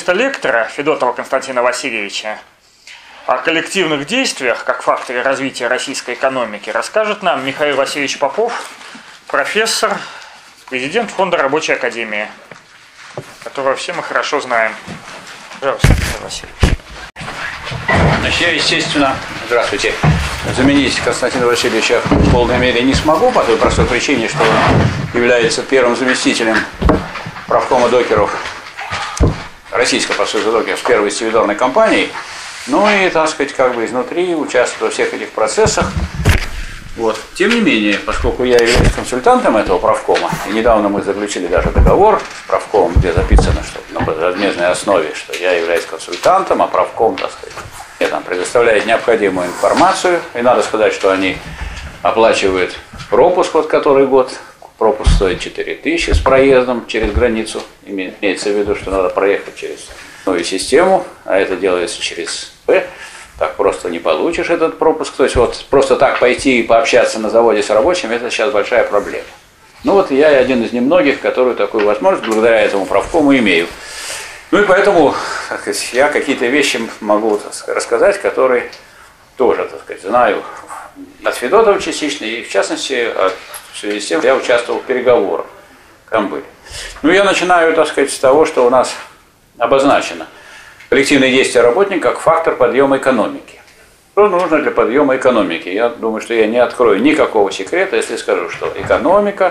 специалиста лектора Федотова Константина Васильевича о коллективных действиях как факторе развития российской экономики расскажет нам Михаил Васильевич Попов, профессор, президент Фонда Рабочей Академии, которого все мы хорошо знаем. Пожалуйста, Михаил Васильевич. Значит, я, естественно, здравствуйте, заменить Константина Васильевича в полной мере не смогу, по той простой причине, что он является первым заместителем правкома докеров российского профсоюза докеров первой дивизионной компании. Ну и, так сказать, как бы изнутри участвую во всех этих процессах. Вот. Тем не менее, поскольку я являюсь консультантом этого правкома, и недавно мы заключили даже договор с правкомом, где записано, что на безвозмездной основе, что я являюсь консультантом, а правком, так сказать, мне там предоставляет необходимую информацию, и надо сказать, что они оплачивают пропуск вот который год. Пропуск стоит 4000 с проездом через границу, имеется в виду, что надо проехать через новую систему, а это делается через П. Так просто не получишь этот пропуск. То есть вот просто так пойти и пообщаться на заводе с рабочими, это сейчас большая проблема. Ну вот я один из немногих, который такую возможность благодаря этому правкому имею. Ну и поэтому, так сказать, я какие-то вещи могу, так сказать, рассказать, которые тоже, так сказать, знаю от Федотова частично, и в частности в связи с тем, я участвовал в переговорах, там были. Ну я начинаю, так сказать, с того, что у нас обозначено коллективные действия работника как фактор подъема экономики. Что нужно для подъема экономики? Я думаю, что я не открою никакого секрета, если скажу, что экономика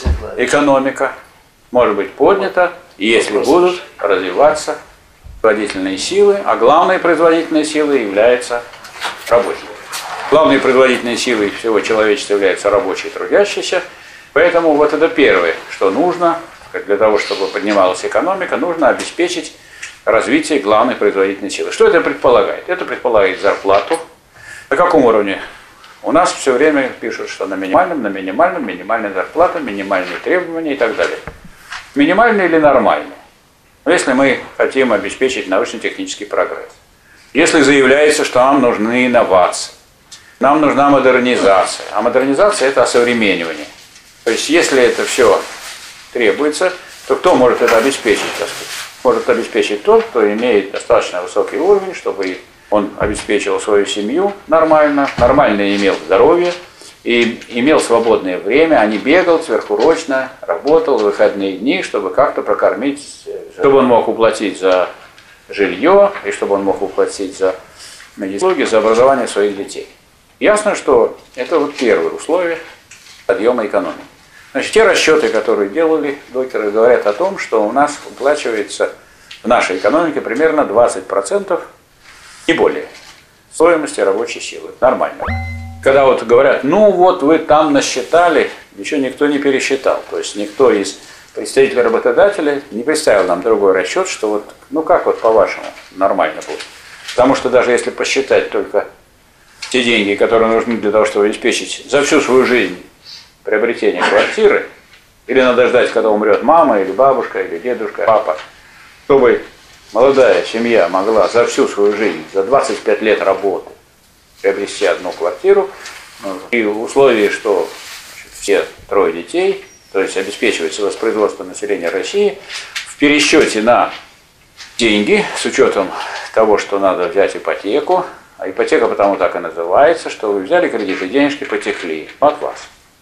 может быть поднята, если будут развиваться производительные силы, а главной производительной силой является работник. Главной производительной силой всего человечества является рабочий и трудящийся. Поэтому вот это первое, что нужно, для того, чтобы поднималась экономика, нужно обеспечить развитие главной производительной силы. Что это предполагает? Это предполагает зарплату. На каком уровне? У нас все время пишут, что на минимальная зарплата, минимальные требования и так далее. Минимальные или нормальные? Если мы хотим обеспечить научно-технический прогресс. Если заявляется, что нам нужны инновации, нам нужна модернизация. А модернизация – это осовременивание. То есть, если это все требуется, то кто может это обеспечить, так сказать? Может обеспечить тот, кто имеет достаточно высокий уровень, чтобы он обеспечивал свою семью нормально, нормально имел здоровье, и имел свободное время, а не бегал сверхурочно, работал в выходные дни, чтобы как-то прокормить, чтобы он мог уплатить за жилье, и чтобы он мог уплатить за услуги, за образование своих детей. Ясно, что это вот первое условие подъема экономики. Значит, те расчеты, которые делали докеры, говорят о том, что у нас уплачивается в нашей экономике примерно 20%, не более, стоимости рабочей силы. Нормально. Когда вот говорят, ну вот вы там насчитали, еще никто не пересчитал. То есть никто из представителей работодателя не представил нам другой расчет, что вот, ну как вот по-вашему нормально будет. Потому что даже если посчитать только те деньги, которые нужны для того, чтобы обеспечить за всю свою жизнь приобретение квартиры, или надо ждать, когда умрет мама, или бабушка, или дедушка, папа, чтобы молодая семья могла за всю свою жизнь, за 25 лет работы приобрести одну квартиру, и в условии, что все трое детей, то есть обеспечивается воспроизводство населения России, в пересчете на деньги, с учетом того, что надо взять ипотеку, а ипотека потому так и называется, что вы взяли кредит, и денежки потекли от вас.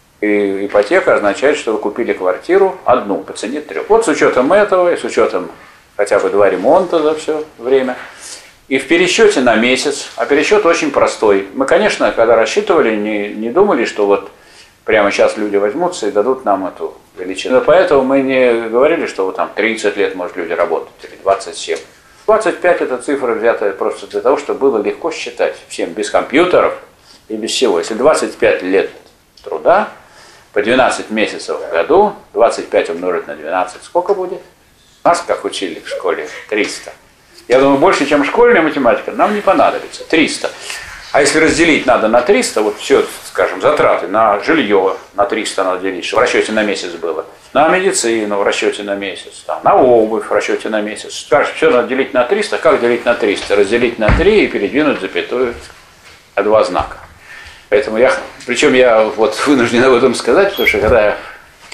И ипотека означает, что вы купили квартиру одну по цене 3. Вот с учетом этого и с учетом хотя бы 2 ремонта за все время. И в пересчете на месяц, а пересчет очень простой. Мы, конечно, когда рассчитывали, не думали, что вот прямо сейчас люди возьмутся и дадут нам эту величину. Но поэтому мы не говорили, что вот там 30 лет может люди работать, или 27. 25 это цифра взята просто для того, чтобы было легко считать всем, без компьютеров и без всего. Если 25 лет труда, по 12 месяцев в году, 25 умножить на 12, сколько будет? Нас, как учили в школе, 300. Я думаю, больше, чем школьная математика, нам не понадобится. 300. А если разделить надо на 300, вот все, скажем, затраты на жилье на 300 надо делить, чтобы в расчете на месяц было. На медицину в расчете на месяц, там, на обувь в расчете на месяц. Скажешь, все надо делить на 300. Как делить на 300? Разделить на 3 и передвинуть запятую на 2 знака. Поэтому причем я вот вынужден об этом сказать, потому что когда я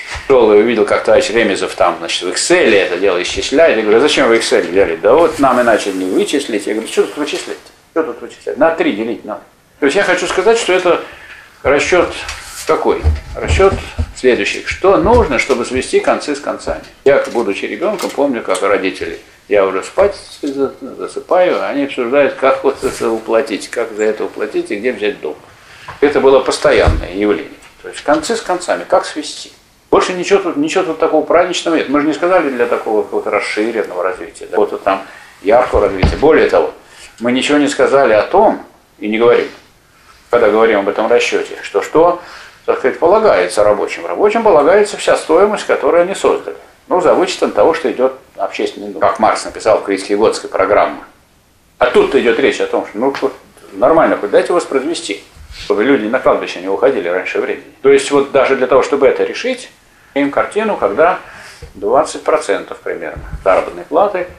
Шел и увидел, как товарищ Ремезов там, значит, в Excel это дело исчисляет. Я говорю, зачем вы Excel взяли? Да вот нам иначе не вычислить. Я говорю, что тут вычислять? Что тут вычислять? На 3 делить надо. То есть я хочу сказать, что это расчет какой? Расчет следующий. Что нужно, чтобы свести концы с концами? Я, будучи ребенком, помню, как родители, я уже спать засыпаю, они обсуждают, как вот это уплатить, как за это уплатить и где взять долг. Это было постоянное явление. То есть концы с концами, как свести? Больше ничего тут такого праздничного нет. Мы же не сказали для такого какого-то расширенного развития, какого-то там яркого развития. Более того, мы ничего не сказали о том, и не говорим, когда говорим об этом расчете, что, так сказать, полагается рабочим. Рабочим полагается вся стоимость, которую они создали. Ну, за вычетом того, что идет общественный дом. Как Маркс написал в критике-готской программе. А тут-то идет речь о том, что ну, нормально, хоть дайте воспроизвести, чтобы люди на кладбище не уходили раньше времени. То есть вот даже для того, чтобы это решить, имеем картину, когда 20% примерно заработной платы,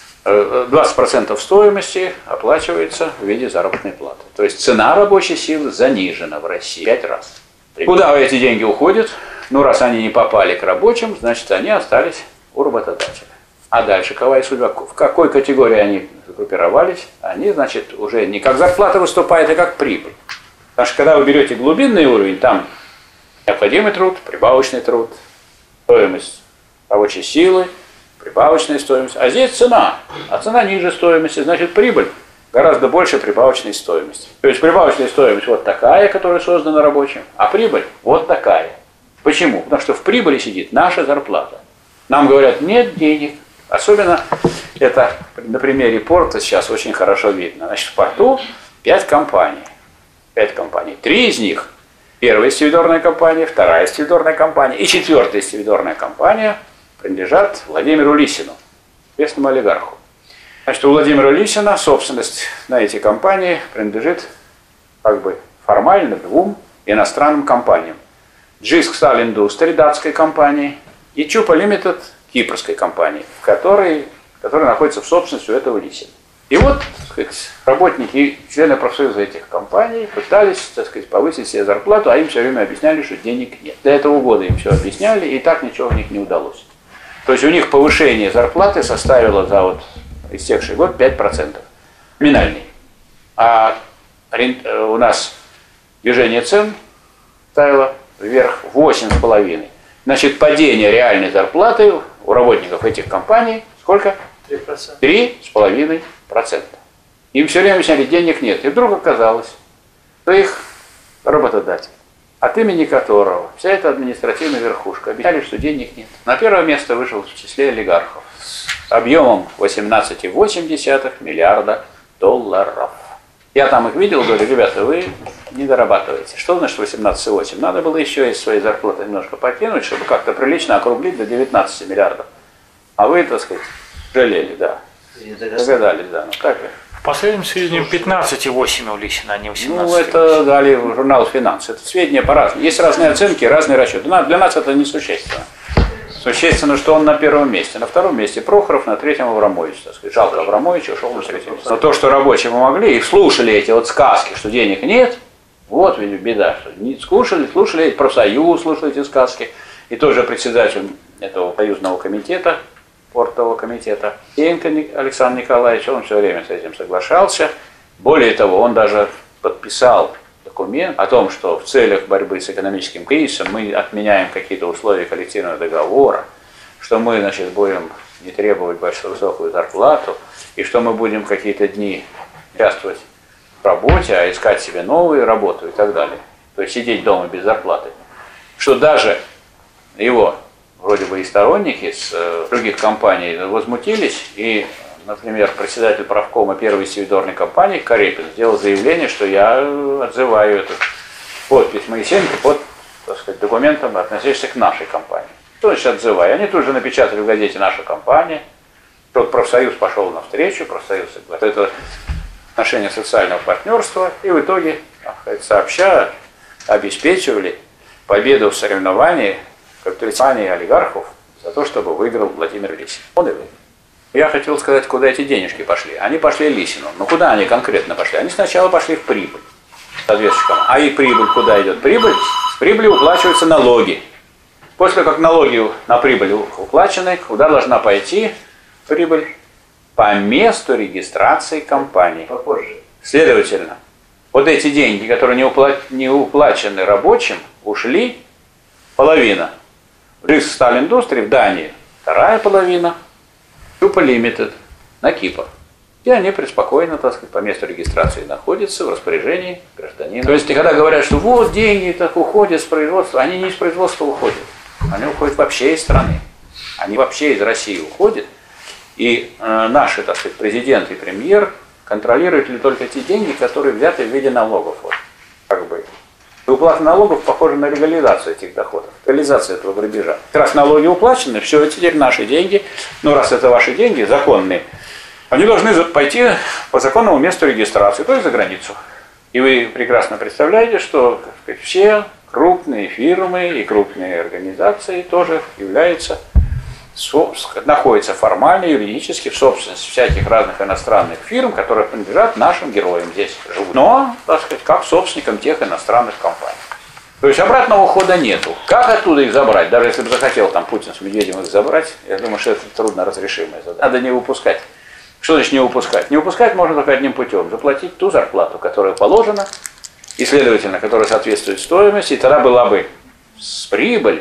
20% стоимости оплачивается в виде заработной платы. То есть цена рабочей силы занижена в России 5 раз. Куда эти деньги уходят? Ну, раз они не попали к рабочим, значит, они остались у работодателя. А дальше какая судьба? В какой категории они группировались? Они, значит, уже не как зарплата выступает, а как прибыль. Потому что когда вы берете глубинный уровень, там необходимый труд, прибавочный труд, стоимость рабочей силы, прибавочная стоимость. А здесь цена. А цена ниже стоимости, значит, прибыль гораздо больше прибавочной стоимости. То есть прибавочная стоимость вот такая, которая создана рабочим, а прибыль вот такая. Почему? Потому что в прибыли сидит наша зарплата. Нам говорят, нет денег. Особенно это на примере порта сейчас очень хорошо видно. Значит, в порту 5 компаний. 5 компаний. 3 из них. Первая стивидорная компания, вторая стивидорная компания и 4-я стивидорная компания принадлежат Владимиру Лисину, известному олигарху. Значит, у Владимира Лисина собственность на эти компании принадлежит как бы формально 2 иностранным компаниям. Джиск Сталь Индустри, датской компании, и Чупа Лимитед, кипрской компании, которая находится в собственности у этого Лисина. И вот, так сказать, работники и члены профсоюза этих компаний пытались, так сказать, повысить себе зарплату, а им все время объясняли, что денег нет. До этого года им все объясняли, и так ничего у них не удалось. То есть у них повышение зарплаты составило за вот истекший год 5%. Номинальный. А у нас движение цен ставило вверх 8,5%. Значит, падение реальной зарплаты у работников этих компаний сколько? 3%. 3,5%. Им все время объясняли, денег нет. И вдруг оказалось, что их работодатель, от имени которого вся эта административная верхушка объясняли, что денег нет. На первое место вышел в числе олигархов с объемом 18,8 миллиарда долларов. Я там их видел, говорю, ребята, вы не дорабатываете. Что значит 18,8? Надо было еще из своей зарплаты немножко покинуть, чтобы как-то прилично округлить до 19 миллиардов. А вы, так сказать, жалели, да. Догадались, да. Ну, так и. В последнем среднем 15,8 у Лисина, а не 18. Ну, это дали в журнал «Финансы». Это сведения по-разному. Есть разные оценки, разные расчеты. Для нас это несущественно. Существенно, что он на первом месте. На втором месте Прохоров, на третьем Аврамович. Так сказать. Жалко Аврамович ушел на третьем месте. Но то, что рабочие помогли, и слушали эти вот сказки, что денег нет, вот ведь беда. Что не слушали эти профсоюз, слушали эти сказки. И тоже председатель этого союзного комитета, портового комитета, Сенко Александр Николаевич, он все время с этим соглашался. Более того, он даже подписал документ о том, что в целях борьбы с экономическим кризисом мы отменяем какие-то условия коллективного договора, что мы, значит, будем не требовать высокую зарплату, и что мы будем какие-то дни участвовать в работе, а искать себе новую работу и так далее. То есть сидеть дома без зарплаты. Что даже его вроде бы и сторонники с других компаний возмутились, и, например, председатель правкома первой стивидорной компании Карепин сделал заявление, что я отзываю эту подпись Моисеенко под, так сказать, документом, относящимся к нашей компании. Что значит отзываю? Они тут же напечатали в газете «Наша компания», тот профсоюз пошел навстречу, профсоюз согласился. Это отношение социального партнерства, и в итоге, сообща, обеспечивали победу в соревновании компании олигархов за то, чтобы выиграл Владимир Лисин. Он и выиграл. Я хотел сказать, куда эти денежки пошли. Они пошли Лисину. Но куда они конкретно пошли? Они сначала пошли в прибыль. А и прибыль куда идет? Прибыль? С прибыли уплачиваются налоги. После того, как налоги на прибыль уплачены, куда должна пойти прибыль? По месту регистрации компании. Попозже. Следовательно, вот эти деньги, которые не уплачены рабочим, ушли половина. Риск Сталь Индустрии в Дании, вторая половина, Super Limited на Кипр. И они преспокойно, так сказать, по месту регистрации находятся в распоряжении гражданина. То есть, когда говорят, что вот деньги так уходят с производства, они не из производства уходят. Они уходят вообще из страны. Они вообще из России уходят. И наши, так сказать, президент и премьер контролируют ли только те деньги, которые взяты в виде налогов. Вот, как бы. И уплата налогов похожа на легализацию этих доходов, легализацию этого грабежа. Раз налоги уплачены, все, теперь наши деньги, ну раз это ваши деньги, законные, они должны пойти по законному месту регистрации, то есть за границу. И вы прекрасно представляете, что, так сказать, все крупные фирмы и крупные организации тоже находятся формально, юридически в собственности всяких разных иностранных фирм, которые принадлежат нашим героям здесь живут. Но, так сказать, как собственникам тех иностранных компаний. То есть обратного хода нету. Как оттуда их забрать? Даже если бы захотел там Путин с Медведевым их забрать, я думаю, что это трудно разрешимое задача. Надо не выпускать. Что значит не выпускать? Не выпускать можно только одним путем. Заплатить ту зарплату, которая положена, и, следовательно, которая соответствует стоимости, и тогда была бы с прибыль,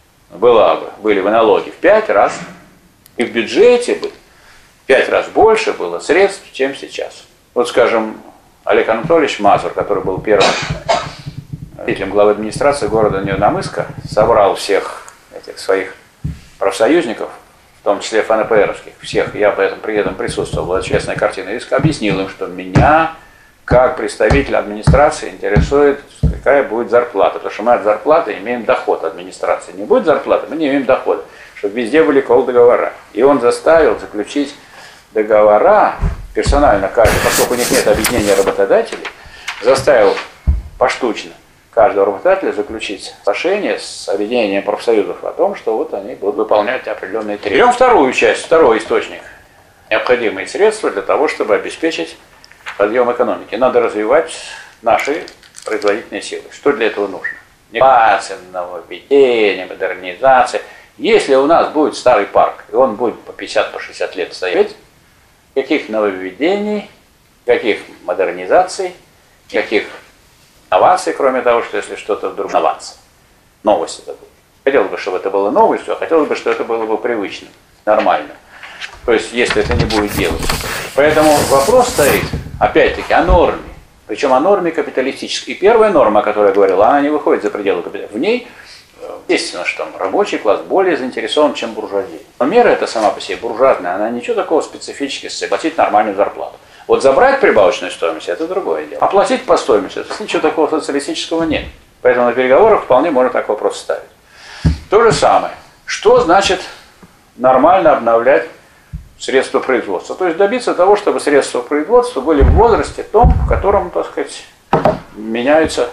были бы налоги в 5 раз, и в бюджете бы 5 раз больше было средств, чем сейчас. Вот, скажем, Олег Анатольевич Мазур, который был первым руководителем главы администрации города Невномысска, собрал всех этих своих профсоюзников, в том числе ФНПРовских, всех, я при этом присутствовал, была честная картина, и объяснил им, что меня, как представитель администрации, интересует, какая будет зарплата, потому что мы от зарплаты имеем доход администрации. Не будет зарплаты, мы не имеем дохода, чтобы везде были колл-договора. И он заставил заключить договора, персонально каждый, поскольку у них нет объединения работодателей, заставил поштучно каждого работодателя заключить соглашение с объединением профсоюзов о том, что вот они будут выполнять определенные требования. Берем вторую часть, второй источник. Необходимые средства для того, чтобы обеспечить подъем экономики. Надо развивать наши производительные силы. Что для этого нужно? Инновации, нововведения, модернизация. Если у нас будет старый парк, и он будет по 50-60 лет стоять, каких нововведений, каких модернизаций, каких инноваций, кроме того, что если что-то вдруг инновация. Новость это будет. Хотелось бы, чтобы это было новостью, а хотелось бы, чтобы это было бы привычным, нормально. То есть, если это не будет делать. Поэтому вопрос стоит, опять-таки, о норме. Причем о норме капиталистической. И первая норма, о которой я говорил, она не выходит за пределы капитализма. В ней, естественно, что рабочий класс более заинтересован, чем буржуазия. Но мера эта сама по себе буржуазная, она ничего такого специфического, платить нормальную зарплату. Вот забрать прибавочную стоимость – это другое дело. А платить по стоимости – это ничего такого социалистического нет. Поэтому на переговорах вполне можно так вопрос ставить. То же самое. Что значит нормально обновлять средства производства? То есть добиться того, чтобы средства производства были в возрасте том, в котором, так сказать, меняются,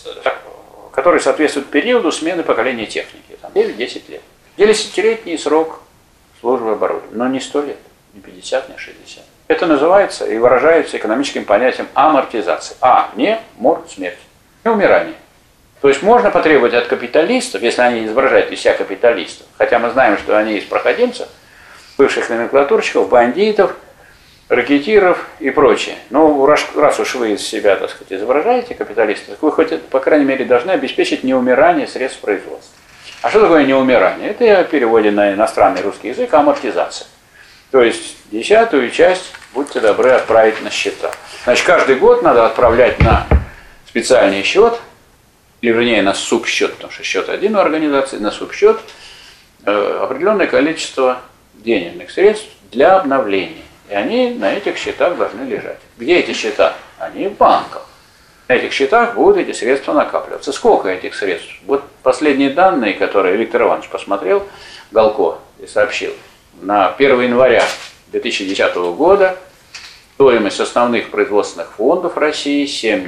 который соответствует периоду смены поколения техники. 9-10 лет. 10-летний срок службы оборудования. Но не 100 лет, не 50, не 60. Это называется и выражается экономическим понятием амортизации. Не мор, смерть. Не умирание. То есть можно потребовать от капиталистов, если они изображают из себя капиталистов, хотя мы знаем, что они из проходимцев, бывших номенклатурщиков, бандитов, ракетиров и прочее. Ну, раз уж вы из себя, так сказать, изображаете капиталистов, так вы хоть, по крайней мере, должны обеспечить неумирание средств производства. А что такое неумирание? Это я переводе на иностранный русский язык амортизация. То есть 10-ю часть, будьте добры, отправить на счета. Значит, каждый год надо отправлять на специальный счет, или вернее на субсчет, потому что счет один у организации, на субсчет определенное количество денежных средств для обновления. И они на этих счетах должны лежать. Где эти счета? Они в банках. На этих счетах будут эти средства накапливаться. Сколько этих средств? Вот последние данные, которые Виктор Иванович посмотрел, Галко, и сообщил. На 1 января 2010 года стоимость основных производственных фондов России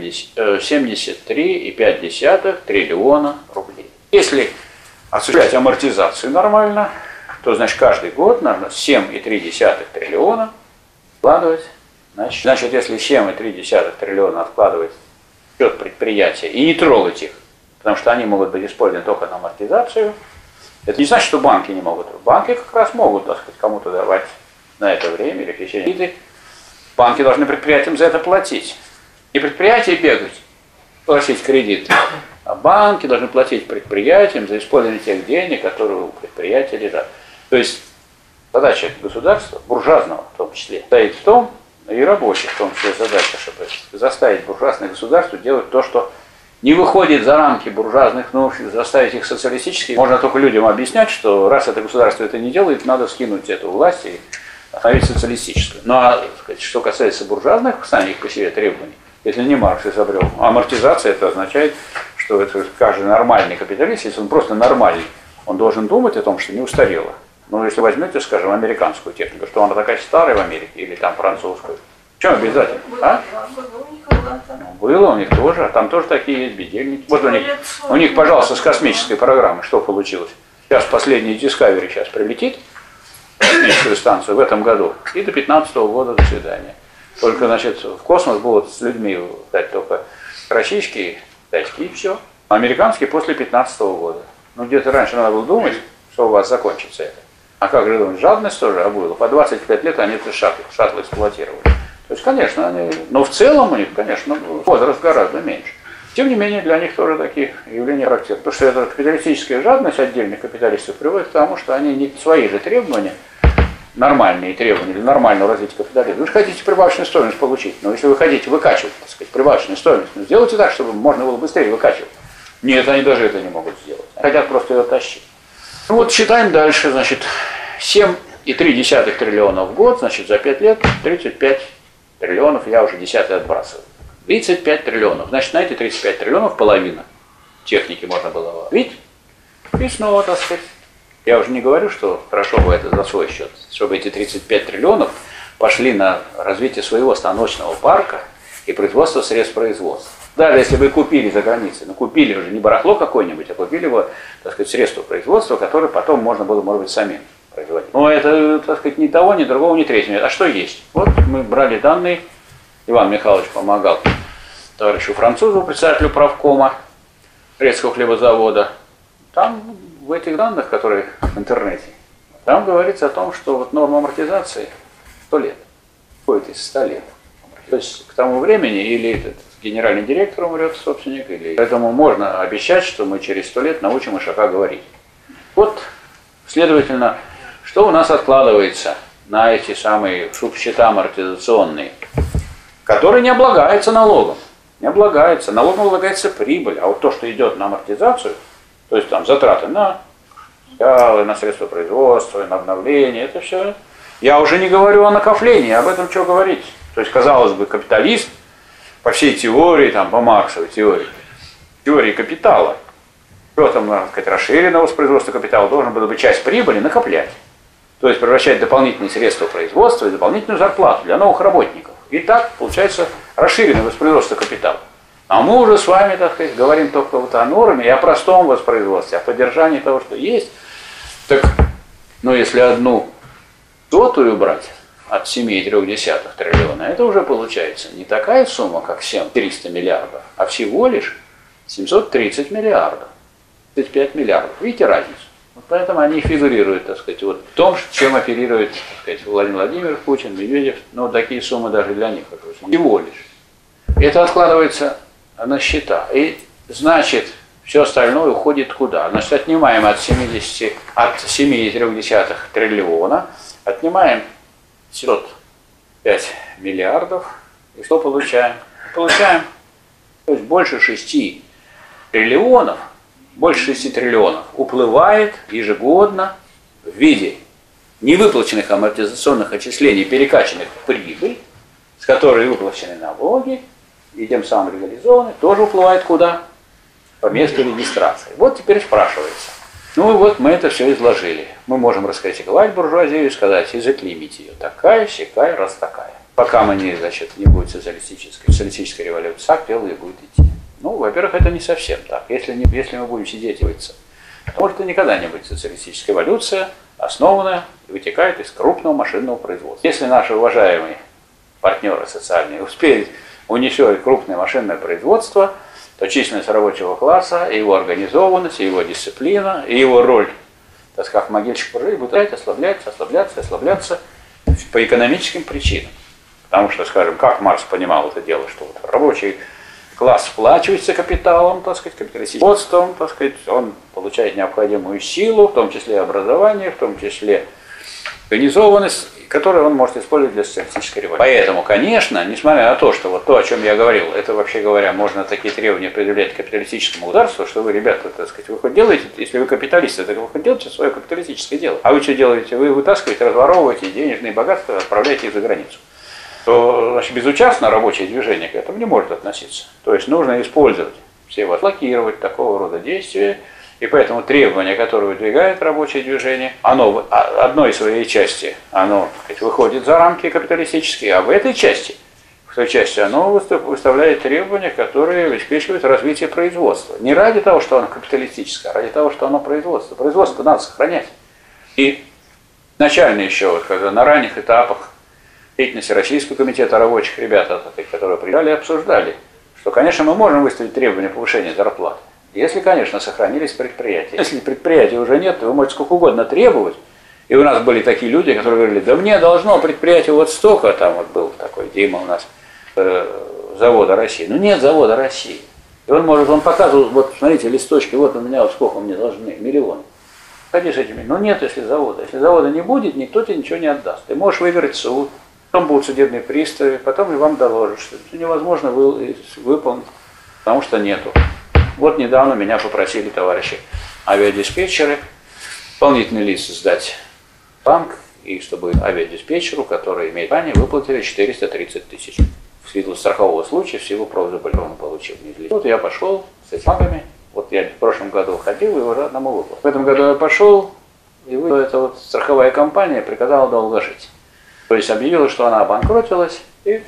73,5 триллиона рублей. Если осуществлять амортизацию нормально, то значит каждый год надо 7,3 триллиона вкладывать. Значит, если 7,3 триллиона откладывать в счет предприятия и не трогать их, потому что они могут быть использованы только на амортизацию, Это не значит, что банки не могут. Банки как раз могут, так сказать, кому-то давать на это время или в течение виды. Банки должны предприятиям за это платить. Не предприятия бегать, платить кредиты, а банки должны платить предприятиям за использование тех денег, которые у предприятия лежат. То есть задача государства, буржуазного в том числе, стоит в том, и рабочих в том числе задача, чтобы заставить буржуазное государство делать то, что не выходит за рамки буржуазных нужд, заставить их социалистически. Можно только людям объяснять, что раз это государство это не делает, надо скинуть эту власть и остановить социалистическую. Ну а что касается буржуазных самих по себе требований, если не Маркс изобрел, амортизация, это означает, что это каждый нормальный капиталист, если он просто нормальный, он должен думать о том, что не устарело. Но если возьмете, скажем, американскую технику, что она такая старая в Америке, или там французскую, в чем обязательно? А? Было у них тоже, а там тоже такие есть бездельники. Вот у них, пожалуйста, с космической программы что получилось? Сейчас последний Discovery сейчас прилетит в космическую станцию в этом году, и до 2015 года до свидания. Только, значит, в космос будут с людьми дать только российские, китайские и все. А американские после 2015 года. Ну, где-то раньше надо было думать, что у вас закончится это. А как же думать, жадность тоже обуяла. По 25 лет они это шаттлы эксплуатировали. То есть, конечно, они, но в целом у них, конечно, возраст гораздо меньше. Тем не менее, для них тоже такие явления характерны. Потому что эта капиталистическая жадность отдельных капиталистов приводит к тому, что они не свои же требования, нормальные требования для нормального развития капитализма. Вы же хотите прибавочную стоимость получить, но если вы хотите выкачивать, так сказать, прибавочную стоимость, ну, сделайте так, чтобы можно было быстрее выкачивать. Нет, они даже это не могут сделать. Хотят просто ее тащить. Ну вот считаем дальше, значит, 7,3 триллиона в год, значит, за 5 лет 35 триллионов, я уже десятый отбрасываю. 35 триллионов. Значит, на эти 35 триллионов половина техники можно было видеть. И снова, так сказать, я уже не говорю, что хорошо бы это за свой счет, чтобы эти 35 триллионов пошли на развитие своего станочного парка и производство средств производства. Даже если вы купили за границей, но купили уже не барахло какое-нибудь, а купили его, так сказать, средства производства, которые потом можно было, может быть, самим производить. Но это, так сказать, ни того, ни другого, ни третьего. А что есть? Вот мы брали данные, Иван Михайлович помогал товарищу французу, председателю правкома Брестского хлебозавода. Там в этих данных, которые в интернете, там говорится о том, что вот норма амортизации 100 лет, входит из 100 лет. То есть к тому времени или этот генеральный директор умрет, собственник, или... Поэтому можно обещать, что мы через 100 лет научим Ишака говорить. Вот, следовательно, что у нас откладывается на эти самые субсчета амортизационные, которые не облагаются налогом. Не облагается. Налогом облагается прибыль. А вот то, что идет на амортизацию, то есть там затраты на капиталы, на средства производства, на обновление, это все. Я уже не говорю о накоплении, об этом что говорить. То есть, казалось бы, капиталист по всей теории, там, по Марксовой теории капитала, что там, надо сказать, расширенного воспроизводства капитала, должен был бы часть прибыли накоплять. То есть превращать дополнительные средства производства и дополнительную зарплату для новых работников. И так получается расширенное воспроизводство капитала. А мы уже с вами, так сказать, говорим только вот о норме и о простом воспроизводстве, о поддержании того, что есть. Так, ну если 1/100 брать от 7,3 триллиона, это уже получается не такая сумма, как 300 миллиардов, а всего лишь 730 миллиардов, 35 миллиардов. Видите разницу? Вот поэтому они фигурируют, так сказать, вот в том, чем оперирует, так сказать, Владимир Владимирович Путин, Медведев, но такие суммы даже для них всего лишь. Это откладывается на счета. И значит, все остальное уходит куда? Значит, отнимаем от 7,3 триллиона, отнимаем 705 миллиардов. И что получаем? Получаем, то есть больше 6 триллионов, уплывает ежегодно в виде невыплаченных амортизационных отчислений, перекачанных в прибыль, с которой выплачены налоги, и тем самым реализованы, тоже уплывает куда? По месту регистрации. Вот теперь спрашивается. Ну и вот мы это все изложили. Мы можем раскритиковать буржуазию и сказать, и заклеймить ее. Такая, сякая, раз такая. Пока мы не, значит, не будет социалистической революции, так дело и будет идти. Ну, во-первых, это не совсем так. Если мы будем сидеть и виться, то может и никогда не будет социалистическая эволюция, основанная и вытекает из крупного машинного производства. Если наши уважаемые партнеры социальные успеют уничтожить крупное машинное производство, то численность рабочего класса, его организованность, его дисциплина, и его роль так сказать, как могильщик прожить, будет ослабляться по экономическим причинам. Потому что, скажем, как Маркс понимал это дело, что вот рабочий класс вплачивается капиталом, так сказать, капиталистическим, так сказать, он получает необходимую силу, в том числе образование, в том числе организованность, которую он может использовать для социалистической революции. Поэтому, конечно, несмотря на то, что вот то, о чем я говорил, это, вообще говоря, можно такие требования предъявлять капиталистическому государству, что вы, ребята, так сказать, вы хоть делаете, если вы капиталисты, так вы хоть делаете свое капиталистическое дело. А вы что делаете? Вы вытаскиваете, разворовываете денежные богатства, отправляете их за границу. То, значит, безучастно рабочее движение к этому не может относиться. То есть нужно использовать все блокировать такого рода действия. И поэтому требование, которое выдвигает рабочее движение, оно в одной своей части оно, так сказать, выходит за рамки капиталистические, а в этой части, в той части оно выставляет требования, которые обеспечивают развитие производства. Не ради того, что оно капиталистическое, а ради того, что оно производство. Производство надо сохранять. И начально еще, вот, когда на ранних этапах деятельности Российского комитета рабочих ребят, которые приезжали и обсуждали, что, конечно, мы можем выставить требования повышения зарплат. Если, конечно, сохранились предприятия. Если предприятия уже нет, то вы можете сколько угодно требовать. И у нас были такие люди, которые говорили, да мне должно предприятие вот столько, там вот был такой Дима у нас, завода России. Ну нет завода России. И он показывал, вот смотрите, листочки, вот у меня вот сколько мне должны, миллион. Ходи с этими. Ну нет, если завода. Если завода не будет, никто тебе ничего не отдаст. Ты можешь выиграть суд, потом будут судебные приставы, потом и вам доложат, что это невозможно выполнить, потому что нету. Вот недавно меня попросили товарищи авиадиспетчеры дополнительный лист сдать в банк, и чтобы авиадиспетчеру, который имеет звание, выплатили 430 тысяч. В силу страхового случая, в силу правозаболевания получил. Вот я пошел с этими бумагами, вот я в прошлом году ходил и уже одному выплатил. В этом году я пошел, и эта вот страховая компания приказала долго жить. То есть объявила, что она обанкротилась, и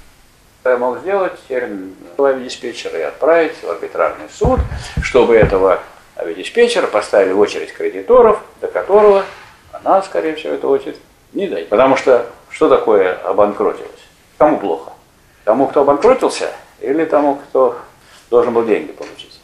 я мог сделать авиадиспетчера и отправить в арбитражный суд, чтобы этого авиадиспетчера поставили в очередь кредиторов, до которого она, скорее всего, эту очередь не дает. Потому что такое обанкротилось? Кому плохо? Тому, кто обанкротился, или тому, кто должен был деньги получить?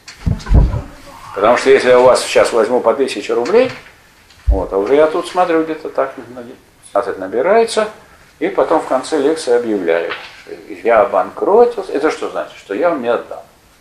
Потому что если я у вас сейчас возьму по 1000 рублей, вот, а уже я тут смотрю, где-то так 15 набирается, и потом в конце лекции объявляю, что я обанкротился. Это что значит? Что я вам не отдам.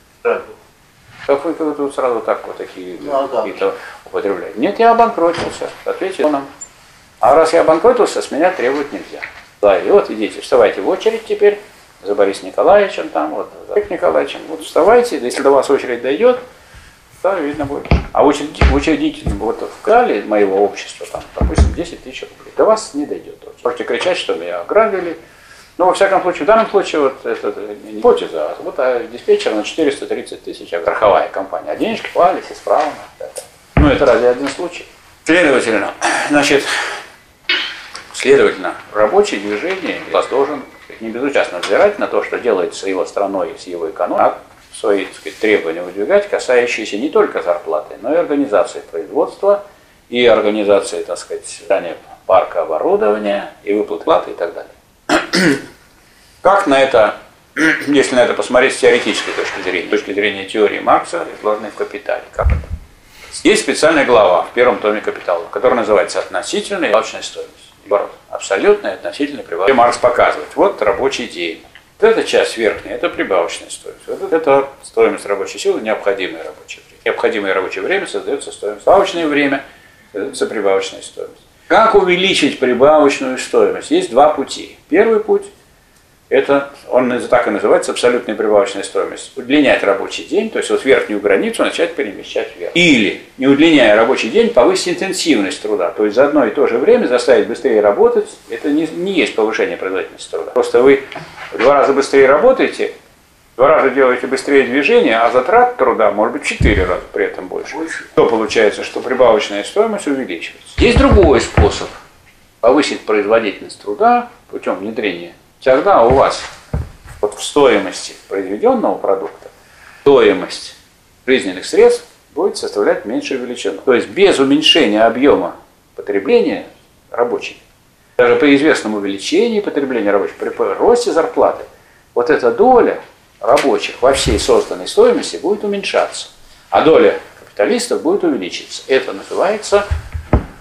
Как вы тут сразу так вот такие какие-то употребляете? Нет, я обанкротился. Ответьте нам. А раз я обанкротился, с меня требовать нельзя. Да, и вот идите, вставайте в очередь теперь за Борисом Николаевичем, там, вот, за Олегом Николаевичем. Вот вставайте, если до вас очередь дойдет, то видно будет. А учредитель вот в кале моего общества, там, допустим, 10 тысяч рублей. До вас не дойдет. Можете кричать, что меня ограбили. Но, во всяком случае, в данном случае, вот это не гипотеза, а вот диспетчер на 430 тысяч, страховая компания. А денежки плавались исправно. Ну, это разве один случай? Следовательно, рабочее движение вас должен не безучастно взирать на то, что делается с его страной и с его экономикой, а свои, так сказать, требования выдвигать, касающиеся не только зарплаты, но и организации производства, и организации, так сказать, создания парка оборудования, и выплаты платы и так далее. Как на это, если на это посмотреть с теоретической точки зрения теории Маркса, изложенной в «Капитале», как это? Есть специальная глава в первом томе «Капитала», которая называется «Относительная и прибавочная стоимость». Наоборот, абсолютная и относительная прибавочная. Маркс показывает, вот рабочий день. Вот эта часть верхняя, это прибавочная стоимость. Вот это стоимость рабочей силы, необходимое рабочее время. Необходимое рабочее время создается стоимость. Прибавочное время создается прибавочная стоимость. Как увеличить прибавочную стоимость? Есть два пути. Первый путь, это, он так и называется, абсолютная прибавочная стоимость. Удлинять рабочий день, то есть вот верхнюю границу начать перемещать вверх. Или, не удлиняя рабочий день, повысить интенсивность труда. То есть за одно и то же время заставить быстрее работать, это не есть повышение производительности труда. Просто вы в 2 раза быстрее работаете, в 2 раза делаете быстрее движение, а затрат труда может быть в 4 раза при этом больше. То получается, что прибавочная стоимость увеличивается. Есть другой способ повысить производительность труда путем внедрения. Тогда у вас вот в стоимости произведенного продукта стоимость жизненных средств будет составлять меньшую величину. То есть без уменьшения объема потребления рабочих, даже при известном увеличении потребления рабочих, при росте зарплаты, вот эта доля рабочих во всей созданной стоимости будет уменьшаться, а доля капиталистов будет увеличиваться. Это называется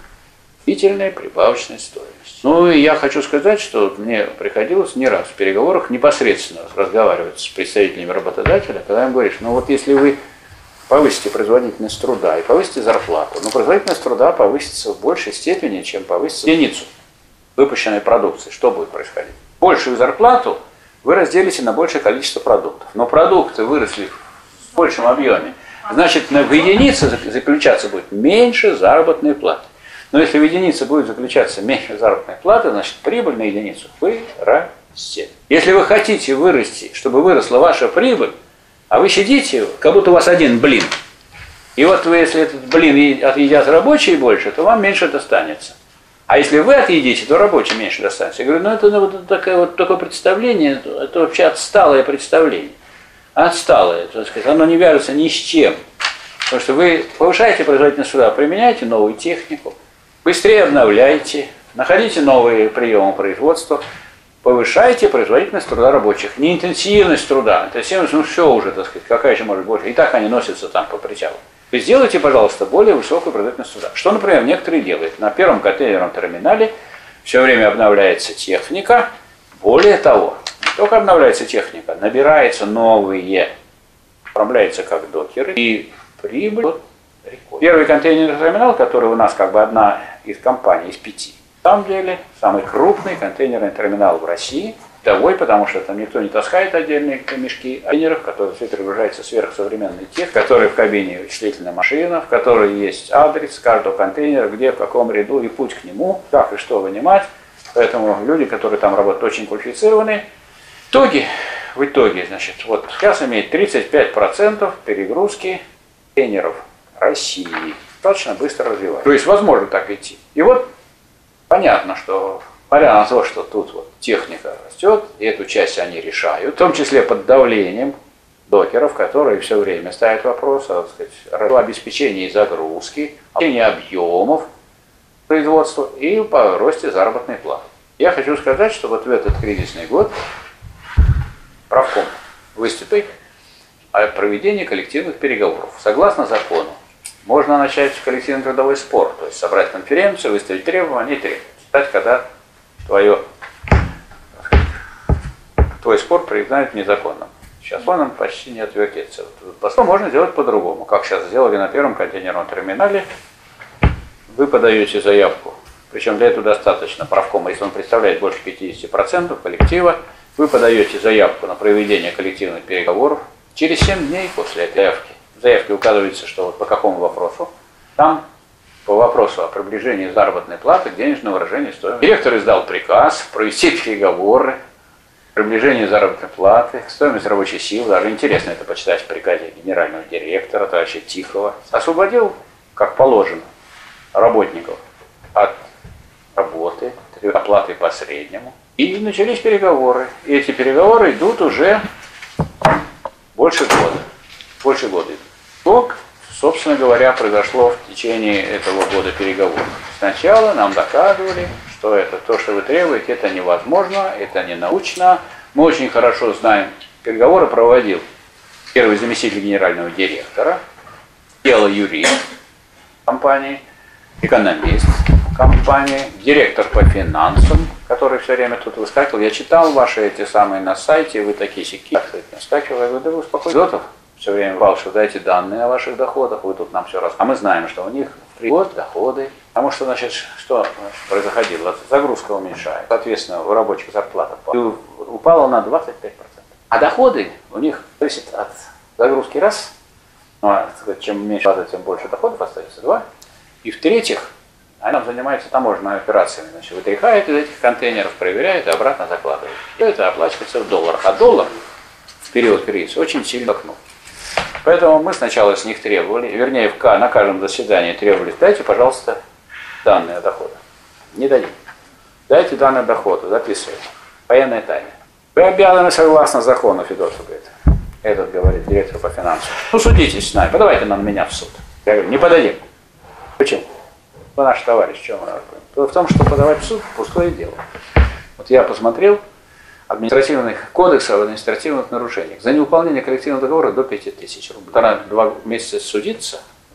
длительная прибавочная стоимость. Ну и я хочу сказать, что мне приходилось не раз в переговорах непосредственно разговаривать с представителями работодателя, когда им говоришь, ну вот если вы повысите производительность труда и повысите зарплату, но производительность труда повысится в большей степени, чем повысится единицу выпущенной продукции. Что будет происходить? Большую зарплату вы разделите на большее количество продуктов, но продукты выросли в большем объеме, значит, в единице заключаться будет меньше заработной платы. Но если в единице будет заключаться меньше заработной платы, значит, прибыль на единицу вырастет. Если вы хотите вырасти, чтобы выросла ваша прибыль, а вы сидите, как будто у вас один блин, и вот вы, если этот блин отъедят рабочие больше, то вам меньше достанется. А если вы отъедите, то рабочим меньше достанется. Я говорю, ну это вот такое представление, это вообще отсталое представление. Отсталое, так сказать, оно не вяжется ни с чем. Потому что вы повышаете производительность труда, применяете новую технику, быстрее обновляете, находите новые приемы производства, повышайте производительность труда рабочих. Не интенсивность труда. Интенсивность, ну все уже, так сказать, какая еще может больше. И так они носятся там по причалу. То есть сделайте, пожалуйста, более высокую производительность труда. Что, например, некоторые делают. На первом контейнерном терминале все время обновляется техника. Более того, не только обновляется техника, набирается новые, оформляется как докеры. И прибыль рекорд. Первый контейнерный терминал, который у нас как бы одна из компаний, из 5. На самом деле, самый крупный контейнерный терминал в России. Довой, потому что там никто не таскает отдельные мешки контейнеров, которые все перегружаются сверхсовременной техникой, в которой в кабине вычислительная машина, в которой есть адрес каждого контейнера, где, в каком ряду и путь к нему, как и что вынимать. Поэтому люди, которые там работают, очень квалифицированные. В итоге, значит, вот сейчас имеет 35% перегрузки контейнеров России. Достаточно быстро развивается. То есть возможно так идти. И вот понятно, что несмотря на то, что тут вот техника растет, и эту часть они решают, в том числе под давлением докеров, которые все время ставят вопрос о, так сказать, обеспечении загрузки, обеспечении объемов производства и по росте заработной платы. Я хочу сказать, что вот в этот кризисный год правком выступил о проведении коллективных переговоров. Согласно закону, можно начать коллективный трудовой спор, то есть собрать конференцию, выставить требования и требовать. Ждать, когда твой спор признают незаконным. Сейчас он почти не отвертится. Потом можно сделать по-другому, как сейчас сделали на первом контейнерном терминале. Вы подаете заявку, причем для этого достаточно правкома, если он представляет больше 50% коллектива, вы подаете заявку на проведение коллективных переговоров. Через 7 дней после этой заявки, в заявке указывается, что вот по какому вопросу, там по вопросу о приближении заработной платы к денежному выражению стоимости. Директор издал приказ провести переговоры, приближение заработной платы, стоимость рабочей силы, даже интересно это почитать в приказе генерального директора, товарища Тихого, освободил, как положено, работников от работы, оплаты по среднему. И начались переговоры. И эти переговоры идут уже больше года. Больше года идут. Что, собственно говоря, произошло в течение этого года переговоров. Сначала нам доказывали, что это то, что вы требуете, это невозможно, это не научно. Мы очень хорошо знаем, переговоры проводил первый заместитель генерального директора, дело юрист компании, экономист компании, директор по финансам, который все время тут выскакивал. Я читал ваши эти самые на сайте, вы такие сяки, выскакивал, я говорю, да вы успокойтесь. Зотов все время брал, что дайте данные о ваших доходах, вы тут нам все рассказываете. А мы знаем, что у них приход, доходы. Потому что, значит, что происходило? Загрузка уменьшает. Соответственно, у рабочих зарплата упала на 25%. А доходы у них зависят от загрузки раз. Ну, а чем меньше плата, тем больше доходов остается. Два. И в-третьих, они там занимаются таможенными операциями. Значит, вытряхают из этих контейнеров, проверяют и обратно закладывают. И это оплачивается в долларах. А доллар в период кризиса очень сильно кнул. Поэтому мы сначала с них требовали, вернее, на каждом заседании требовали, дайте, пожалуйста, данные о доходах. Не дадим. Дайте данные о доходах, записываем. Военная тайна. Вы обязаны согласно закону, Федосов говорит. Этот говорит директор по финансам. Ну, судитесь с нами, подавайте на меня в суд. Я говорю, не подадим. Почему? Вы наш товарищ, в чем мы говорим? Дело в том, что подавать в суд – пустое дело. Вот я посмотрел административных кодексов об административных нарушениях. За невыполнение коллективного договора до 5000 рублей. Тогда 2 месяца судиться,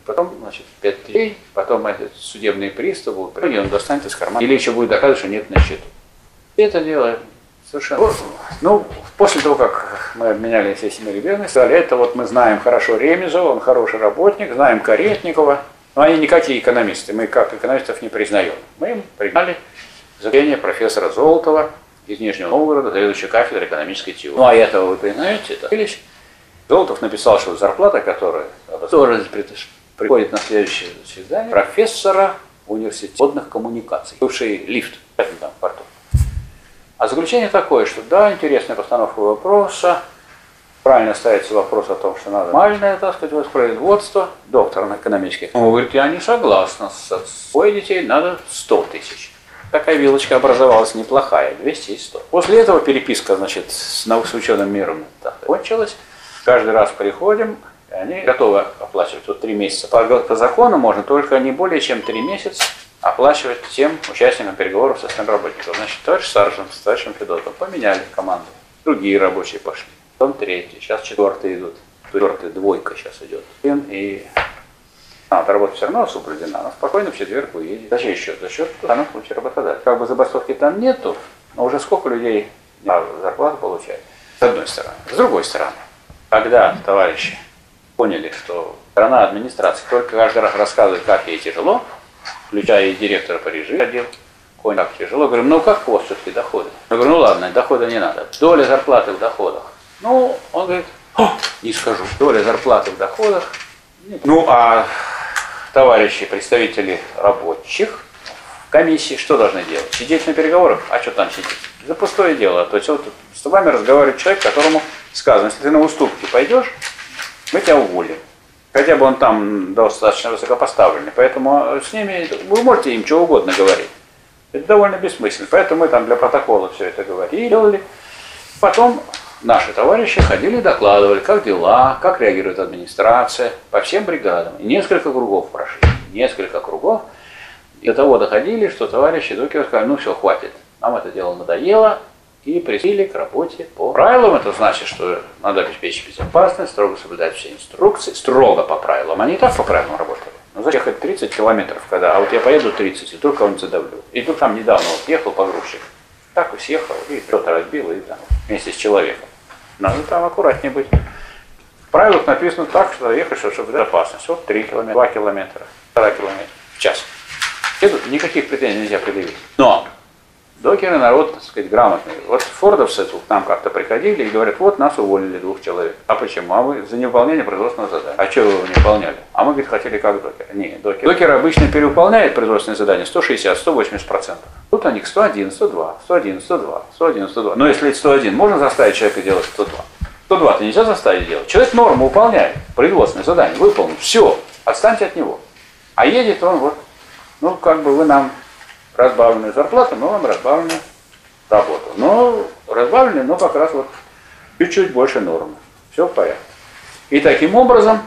потом, значит, 5 дней, потом этот судебный пристав будет, и он достанет из кармана, или еще будет доказывать, что нет на счету. И это дело совершенно... Ну, после того, как мы обменялись этими любезностями, сказали, это вот мы знаем хорошо Ремезова, он хороший работник, знаем Каретникова, но они никакие экономисты, мы как экономистов не признаем. Мы им признали заявление профессора Золотова из Нижнего Новгорода, заведующего кафедрой экономической теории. Ну, а этого вы признаете, это Ильич. Золотов написал, что зарплата, которая тоже приходит на следующее заседание, профессора университета водных коммуникаций, бывший лифт в этом порту. А заключение такое, что да, интересная постановка вопроса, правильно ставится вопрос о том, что надо нормальное, так сказать, воспроизводство, доктор экономических. Он говорит, я не согласна, с двое детей надо 100 тысяч. Такая вилочка образовалась неплохая, 200 и 100. После этого переписка, значит, с ученым миром кончилась. Каждый раз приходим, и они готовы оплачивать вот 3 месяца. По закону можно только не более чем 3 месяца оплачивать тем участникам переговоров со своим работником. Значит, товарищ Саржин с товарищем Федотовым поменяли команду. Другие рабочие пошли. Потом 3, сейчас 4 идут. 4 двойка сейчас идет. И работа все равно соблюдена, она спокойно в четверг уедет. За чей счет? За счет, в данном случае, работодателя. Как бы забастовки там нету, но уже сколько людей зарплату получает. С одной стороны. С другой стороны, когда товарищи поняли, что страна администрации только каждый раз рассказывает, как ей тяжело, включая и директора по режиму отдел, как тяжело, говорю, ну как у вас все-таки доходы? Я говорю, ну ладно, дохода не надо. Доля зарплаты в доходах. Ну, он говорит, не скажу. Доля зарплаты в доходах. Нет. Ну, а товарищи, представители рабочих в комиссии что должны делать? Сидеть на переговорах? А что там сидеть? Это пустое дело. То есть вот с вами разговаривает человек, которому сказано, если ты на уступки пойдешь, мы тебя уволим. Хотя бы он там достаточно высокопоставленный. Поэтому с ними, вы можете им что угодно говорить. Это довольно бессмысленно. Поэтому мы там для протокола все это говорили, делали. Потом наши товарищи ходили и докладывали, как дела, как реагирует администрация по всем бригадам. И несколько кругов прошли. Несколько кругов. И до того доходили, что товарищи Докеры сказали, ну все, хватит. Нам это дело надоело. И приступили к работе по правилам. Это значит, что надо обеспечить безопасность, строго соблюдать все инструкции. Строго по правилам. Они и так по правилам работали. Но зачем ехать 30 километров, когда, а вот я поеду 30, и вдруг кого-нибудь задавлю. И тут там недавно вот ехал погрузчик. Так и съехал, и кто-то разбил, и там вместе с человеком. Надо там аккуратнее быть. В правилах написано так, что ехать, чтобы безопасность. Вот 3 километра, 2 километра, 1,5 километра в час. И тут никаких претензий нельзя предъявить. Но докеры народ, так сказать, грамотный. Вот фордовцы тут к нам как-то приходили и говорят, вот нас уволили 2 человек. А почему? А вы за невыполнение производственного задания. А что вы его не выполняли? А мы, говорит, хотели как докеры. Не, докеры. Докеры обычно переуполняют производственное задание 160-180%. Тут у них 101, 102, 101, 102, 101, 102. Но если это 101, можно заставить человека делать 102. 102-то нельзя заставить делать. Человек норму выполняет, производственное задание выполнил. Все, отстаньте от него. А едет он вот, ну как бы вы нам разбавленную зарплату, но вам разбавленную работу. Но разбавленную, но как раз вот чуть-чуть больше нормы. Все в порядке. И таким образом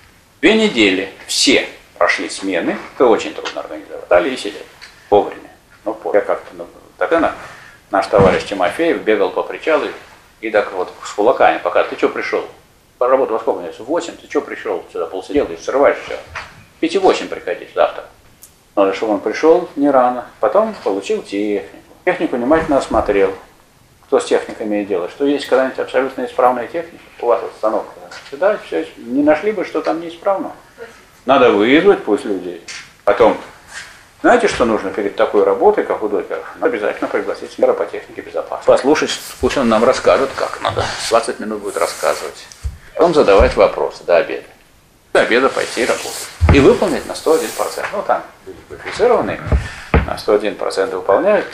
2 недели все прошли смены, это очень трудно организовать. Стали и сидеть вовремя. Ну, я как-то, тогда наш товарищ Тимофеев бегал по причалу и так вот с кулаками, пока ты что пришел? По работе во сколько у меня? В 8, ты что пришел сюда, полсидел, ты срываешь все. 5:08 приходи завтра. Надо, чтобы он пришел не рано, потом получил технику. Технику внимательно осмотрел. Кто с техникой имеет дело? Что есть когда-нибудь абсолютно исправная техника? У вас вот установка. Сюда все, не нашли бы, что там неисправно. Надо вызвать пусть людей. Потом, знаете, что нужно перед такой работой, как у докеров? Обязательно пригласить мэра по технике безопасности. Послушать, пусть он нам расскажет, как надо. 20 минут будет рассказывать. Потом задавать вопросы до обеда. До обеда пойти работать. И выполнить на 101%. Ну, там люди квалифицированные, на 101% выполняют.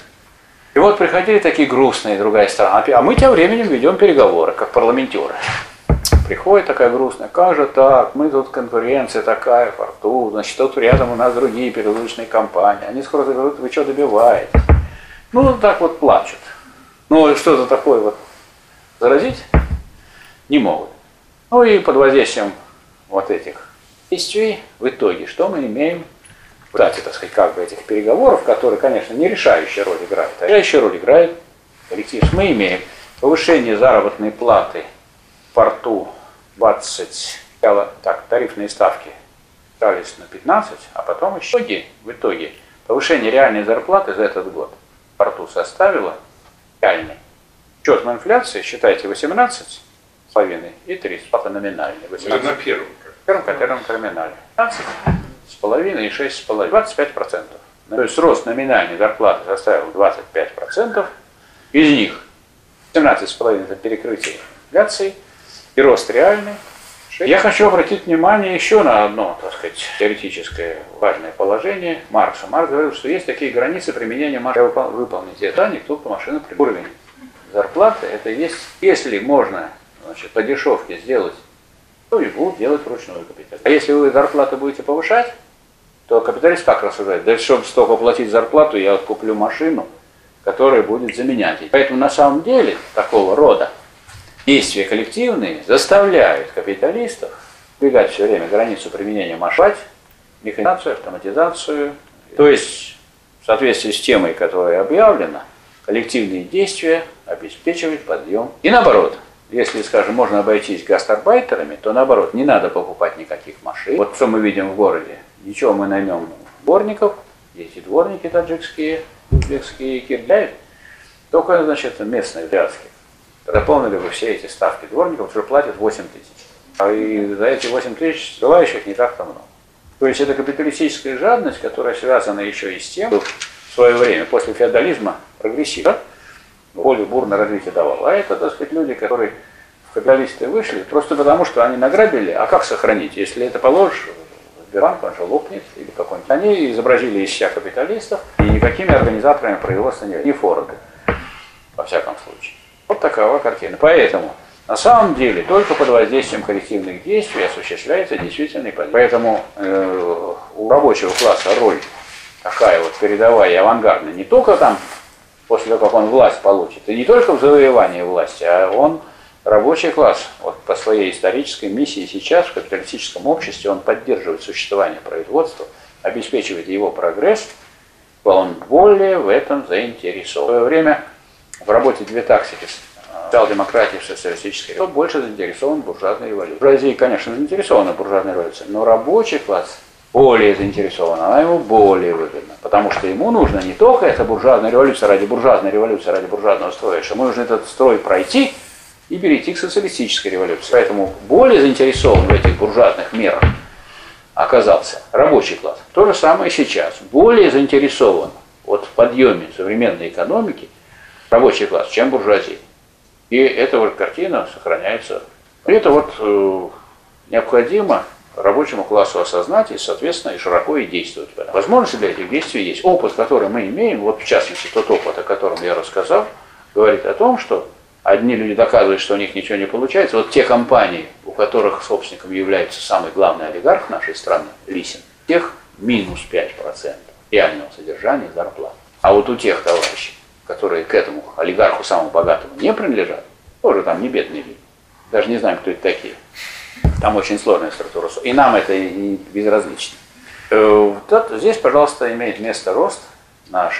И вот приходили такие грустные, другая сторона. А мы тем временем ведем переговоры, как парламентеры. Приходит такая грустная, как же так, мы тут конкуренция такая, форту, значит, тут рядом у нас другие перевозочные компании. Они скоро говорят, вы что добиваете? Ну, так вот плачут. Ну, что-то такое вот заразить не могут. Ну, и под воздействием вот этих действий в итоге, что мы имеем, кстати, так сказать, как бы этих переговоров, которые, конечно, не решающая роль играют, а решающая роль играет коллектив. Мы имеем повышение заработной платы в порту 20, так, тарифные ставки остались на 15, а потом еще в итоге повышение реальной зарплаты за этот год в порту составило реальный. Учетом инфляции, считайте, 18,5 и 30, номинальный. 18 на первом. Первом терминале. 15,5 и 6,5. 25%. То есть рост номинальной зарплаты составил 25%. Из них 17,5 это перекрытие инфляции и рост реальный. Я хочу обратить внимание еще на одно, так сказать, теоретическое важное положение Маркса. Маркс говорил, что есть такие границы применения машины. Выполнить это никто по машинам уровень зарплаты. Это есть, если можно, значит, по дешевке сделать, то и будут делать вручную капиталист. А если вы зарплату будете повышать, то капиталист как рассуждает? Да чтобы столько платить зарплату, я вот куплю машину, которая будет заменять. Поэтому на самом деле такого рода действия коллективные заставляют капиталистов двигать все время границу применения машин, механизацию, автоматизацию. То есть, в соответствии с темой, которая объявлена, коллективные действия обеспечивают подъем. И наоборот, если, скажем, можно обойтись гастарбайтерами, то наоборот, не надо покупать никаких машин. Вот что мы видим в городе. Ничего, мы наймем дворников, есть и дворники таджикские, узбекские, киргизские, только, значит, местные, азиатские. Заполнили бы все эти ставки дворников, уже платят 8 тысяч. А и за эти 8 тысяч желающих не так-то много. То есть это капиталистическая жадность, которая связана еще и с тем, что в свое время, после феодализма, прогрессивно, более бурное развитие давало. А это, так сказать, люди, которые в капиталисты вышли, просто потому, что они награбили. А как сохранить? Если это положишь, Сбербанк, он же лопнет, или какой-нибудь. Они изобразили из себя капиталистов, и никакими организаторами производства не Форды, во всяком случае. Вот такова картина. Поэтому, на самом деле, только под воздействием коллективных действий осуществляется действительный подъем. Поэтому у рабочего класса роль такая вот передовая и авангардная, не только там, после того, как он власть получит, и не только в завоевании власти, а он, рабочий класс, вот по своей исторической миссии сейчас в капиталистическом обществе, он поддерживает существование производства, обеспечивает его прогресс, он более в этом заинтересован. В свое время в работе две тактики социал-демократии в социалистической революции больше заинтересован в буржуазной революции. Буржуазия, конечно, заинтересована в буржуазной революции, но рабочий класс более заинтересован, она ему более выгодна, потому что ему нужно не только эта буржуазная революция, ради буржуазного строя, ему нужно этот строй пройти и перейти к социалистической революции. Поэтому более заинтересован в этих буржуазных мерах оказался рабочий класс. То же самое сейчас. Более заинтересован в подъеме современной экономики рабочий класс, чем буржуазия. И эта вот картина сохраняется. Это вот необходимо рабочему классу осознать и, соответственно, и широко и действовать. Возможности для этих действий есть. Опыт, который мы имеем, вот в частности тот опыт, о котором я рассказал, говорит о том, что одни люди доказывают, что у них ничего не получается. Вот те компании, у которых собственником является самый главный олигарх нашей страны, Лисин, тех минус 5% реального содержания зарплат. А вот у тех товарищей, которые к этому олигарху самому богатому не принадлежат, тоже там не бедные люди. Даже не знаем, кто это такие. Там очень сложная структура. И нам это и безразлично. Здесь, пожалуйста, имеет место рост на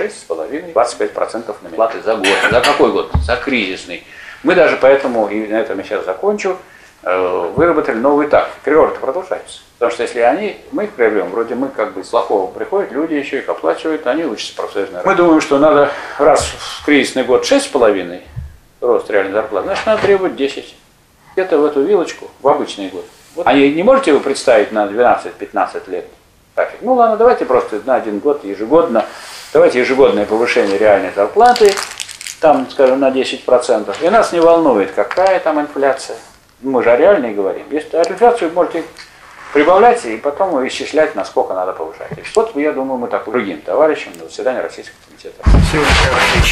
6,5-25% на платы за год. За какой год? За кризисный. Мы даже поэтому, и на этом я сейчас закончу, выработали новые тактики. Переговоры-то продолжаются. Потому что если мы их приобрем, вроде мы как бы с плохого приходят, люди еще их оплачивают, они учатся профессионально. Мы думаем, что надо раз в кризисный год 6,5 рост реальной зарплаты, значит надо требовать 10. Где-то в эту вилочку в обычный год. Вот. А не можете вы представить на 12-15 лет график? Ну ладно, давайте просто на один год ежегодно, давайте ежегодное повышение реальной зарплаты, там, скажем, на 10%. И нас не волнует, какая там инфляция. Мы же о реальной говорим. Если инфляцию можете прибавлять и потом исчислять, насколько надо повышать. И вот, я думаю, мы так другим товарищам на заседании Российского комитета. Спасибо, Михаил Васильевич.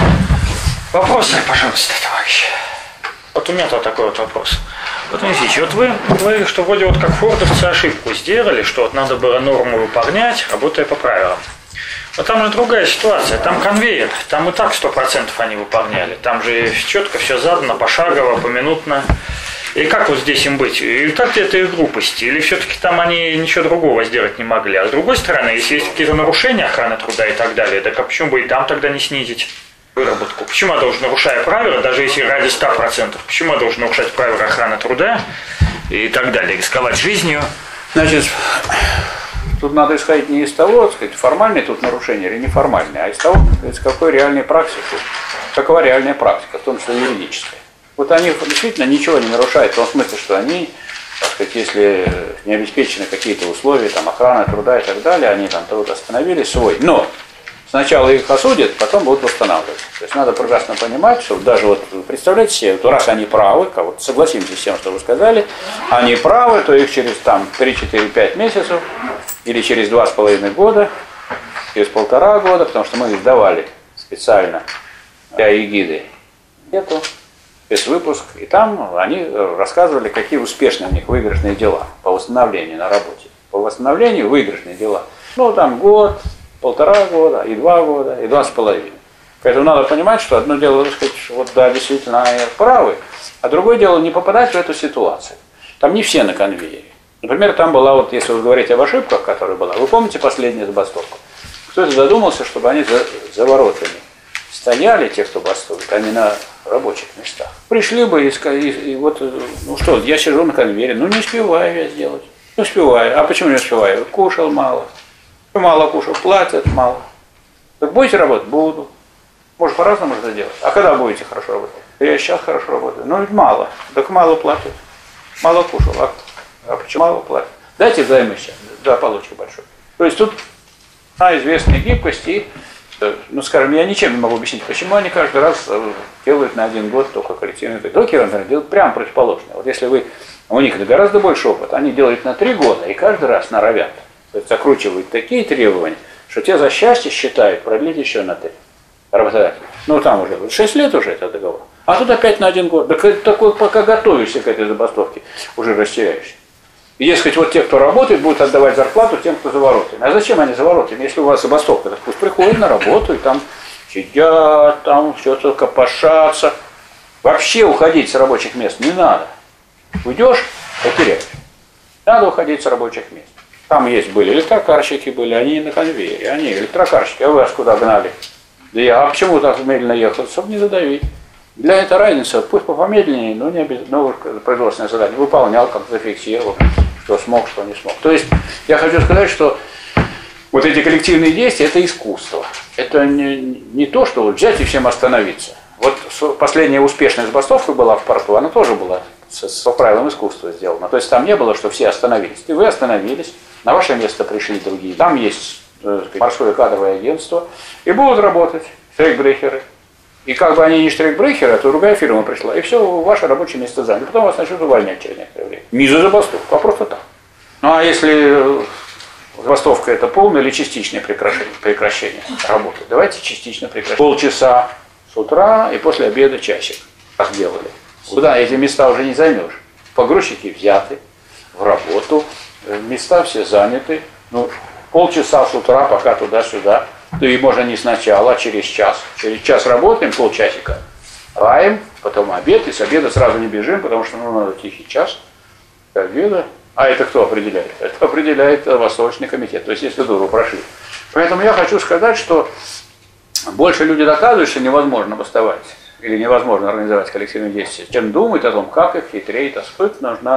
Вопросы, пожалуйста, товарищи. Вот у меня такой вот вопрос. Вот, Михаил, вот вы говорили, что вроде вот как фордовцы ошибку сделали, что вот надо было норму выполнять, работая по правилам. Но там же другая ситуация, там конвейер, там и так 100% они выполняли. Там же четко все задано, пошагово, поминутно. И как вот здесь им быть? И так ли это их глупости? Или все-таки там они ничего другого сделать не могли? А с другой стороны, если есть какие-то нарушения охраны труда и так далее, так а почему бы и там тогда не снизить выработку? Почему я должен, нарушая правила, даже если ради 100%, почему я должен нарушать правила охраны труда и так далее, рисковать жизнью Значит, тут надо исходить не из того, так сказать, формальное тут нарушение или неформальное, а из того, из какой реальной практики, какова реальная практика, в том числе юридическая. Вот они действительно ничего не нарушают, в том смысле, что они, так сказать, если не обеспечены какие-то условия, там, охрана труда и так далее, они там труд остановили свой. Но сначала их осудят, потом будут восстанавливать. То есть надо прекрасно понимать, что даже вот, представляете себе, вот раз они правы, вот согласимся с тем, что вы сказали, они правы, то их через там 3-4-5 месяцев или через 2,5 года, через 1,5 года, потому что мы их давали специально для эгиды эту, спецвыпуск, и там они рассказывали, какие успешные у них выигрышные дела по восстановлению на работе. По восстановлению выигрышные дела. Ну, там год, 1,5 года, и 2 года, и 2,5. Поэтому надо понимать, что одно дело, так сказать, вот да, действительно правы, а другое дело не попадать в эту ситуацию. Там не все на конвейере. Например, там была, вот если вы говорите об ошибках, которая была, вы помните последнюю забастовку? Кто-то задумался, чтобы они за воротами стояли, те, кто бастует, а не на рабочих местах. Пришли бы и вот, ну что, я сижу на конвейере, ну не успеваю я сделать. Не успеваю. А почему не успеваю? Кушал мало. Мало кушал, платят мало. Так будете работать? Буду. Может, по-разному это делать. А когда будете хорошо работать? Я сейчас хорошо работаю. Ну ведь мало. Так мало платят. Мало кушал. А почему мало платят? Дайте займы сейчас. Да, получка большой. То есть тут известная гибкость и, ну скажем, я ничем не могу объяснить, почему они каждый раз делают на 1 год только коллективные. Докеры, например, делают прямо противоположное. Вот если вы, у них это гораздо больше опыта, они делают на 3 года и каждый раз норовят. То есть закручивают такие требования, что те за счастье считают продлить еще на 3. Работодатель. Ну там уже 6 лет уже это договор. А тут опять на 1 год. Так такой, пока готовишься к этой забастовке, уже растеряешься. И, дескать, вот те, кто работает, будут отдавать зарплату тем, кто за воротами. А зачем они за воротами? Если у вас забастовка, так пусть приходят на работу и там сидят, там что-то копошатся. Вообще уходить с рабочих мест не надо. Уйдешь, потеряешь. Надо уходить с рабочих мест. Там были электрокарщики, они на конвейере, они электрокарщики, а вас куда гнали? А почему так медленно ехал? Чтобы не задавить. Для этой разницы, пусть помедленнее, но не обязательно, производственное задание выполнял, как зафиксировал, что смог, что не смог. То есть я хочу сказать, что вот эти коллективные действия – это искусство. Это не то, что вот взять и всем остановиться. Вот последняя успешная забастовка была в порту, она тоже была по правилам искусства сделана. То есть там не было, что все остановились. И вы остановились, на ваше место пришли другие. Там есть морское кадровое агентство, и будут работать штрейкбрехеры. И как бы они не штрейкбрехеры, то другая фирма пришла, и все, ваше рабочее место занято. Потом вас начнут увольнять через некоторое время. Не за забастовку, а просто так. Ну а если забастовка это полное или частичное прекращение работы, давайте частично прекращать. Полчаса с утра и после обеда часик, как делали. Куда эти места уже не займешь. Погрузчики взяты в работу, места все заняты. Ну, полчаса с утра, пока туда-сюда. То и можно не сначала, а через час. Через час работаем, полчасика. Лаем, потом обед, и с обеда сразу не бежим, потому что надо тихий час. До обеда. А это кто определяет? Это определяет Восточный комитет. То есть если дуру прошли. Поэтому я хочу сказать, что больше люди доказывают, что невозможно бастовать или невозможно организовать коллективные действия, чем думают о том, как их хитрее. Тут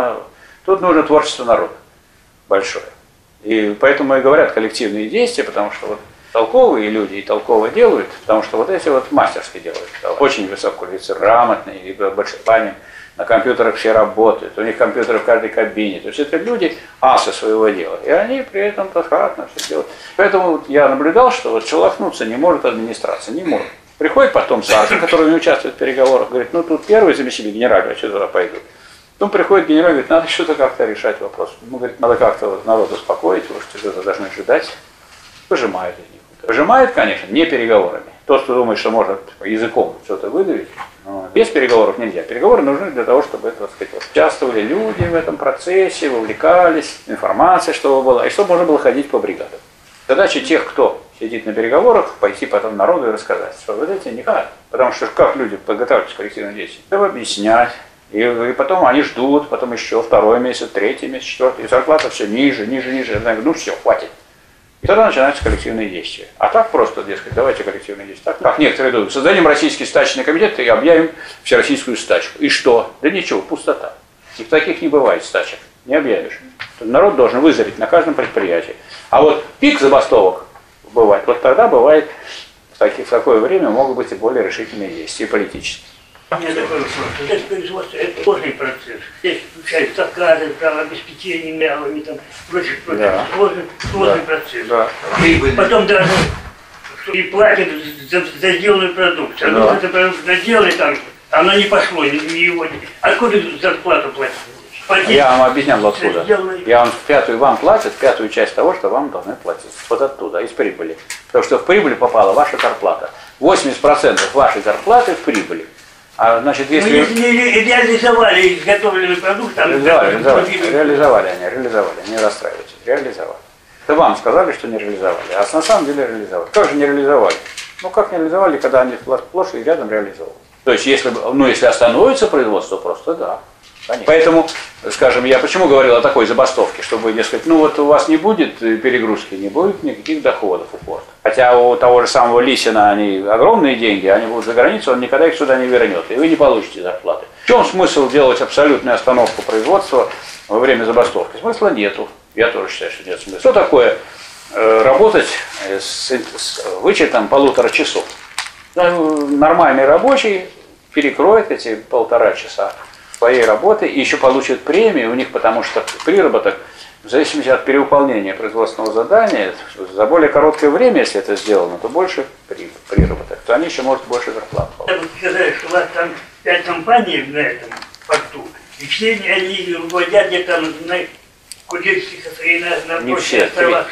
нужно творчество народа большое. И поэтому и говорят коллективные действия, потому что вот толковые люди и толково делают, потому что вот эти вот мастерски делают. Очень высококвалифицированные, либо большой память, на компьютерах все работают, у них компьютеры в каждой кабине. То есть это люди асы своего дела. И они при этом аккуратно все делают. Поэтому вот я наблюдал, что вот шелохнуться не может администрация, не может. Приходит потом Саркин, который не участвует в переговорах, говорит, ну тут первый заместитель генерального, я что туда пойду. Потом приходит генерал и говорит, надо что-то как-то решать вопрос. Ему говорит, надо как-то вот народ успокоить, вы что-то должны ждать. Выжимают из них. Выжимают, конечно, не переговорами. Тот, кто думает, что может языком что-то выдавить, но без переговоров нельзя. Переговоры нужны для того, чтобы это, так сказать, вот, участвовали люди в этом процессе, вовлекались, информация, чтобы была, и чтобы можно было ходить по бригадам. Задача тех, кто сидит на переговорах, пойти потом народу и рассказать, что вот эти никак. Потому что как люди подготавливаются к коллективным действиям? Треба объяснять. И потом они ждут, потом еще 2-й месяц, 3-й месяц, 4-й, и зарплата все ниже, ниже, ниже. Я говорю, ну все, хватит. И тогда начинаются коллективные действия. А так просто, дескать, давайте коллективные действия. Так, как некоторые думают, создадим российский стачный комитет и объявим всероссийскую стачку. И что? Да ничего, пустота. И таких не бывает стачек. Не объявишь. Народ должен вызреть на каждом предприятии. А вот пик забастовок бывает. Вот тогда бывает, в такое время могут быть и более решительные действия, и политические. Это производство, это сложный процесс. Здесь включают заказы, там, обеспечение мялами, там, прочее. Да. Сложный процесс. Да. Потом даже и платят за сделанную продукцию. Да. А это продукцию наделали там, оно не пошло, не его. Откуда зарплату платят? Я вам объяснял откуда. Я вам платят пятую часть того, что вам должны платить. Вот оттуда, из прибыли. Потому что в прибыль попала ваша зарплата. 80% вашей зарплаты в прибыли. А значит, если... Ну, если не реализовали изготовленный продукт, там... Реализовали, не расстраивайтесь, реализовали. Это вам сказали, что не реализовали, а на самом деле реализовали. Как же не реализовали? Ну как не реализовали, когда они сплошь и рядом реализовали? То есть, если остановится производство, просто да. Конечно. Поэтому, скажем, я почему говорил о такой забастовке, чтобы, дескать, ну вот у вас не будет перегрузки, не будет никаких доходов у порта. Хотя у того же самого Лисина они огромные деньги, они будут за границей, он никогда их сюда не вернет, и вы не получите зарплаты. В чем смысл делать абсолютную остановку производства во время забастовки? Смысла нету. Я тоже считаю, что нет смысла. Что такое работать с вычетом 1,5 часов? Нормальный рабочий перекроет эти 1,5 часа своей работы и еще получит премию у них, потому что приработок, в зависимости от перевыполнения производственного задания, за более короткое время, если это сделано, то больше приработок, то они еще могут больше зарплат получить. Я бы сказал, что у вас там 5 компаний на этом порту, и все они руководят где-то на Кудельских и на не все, островах.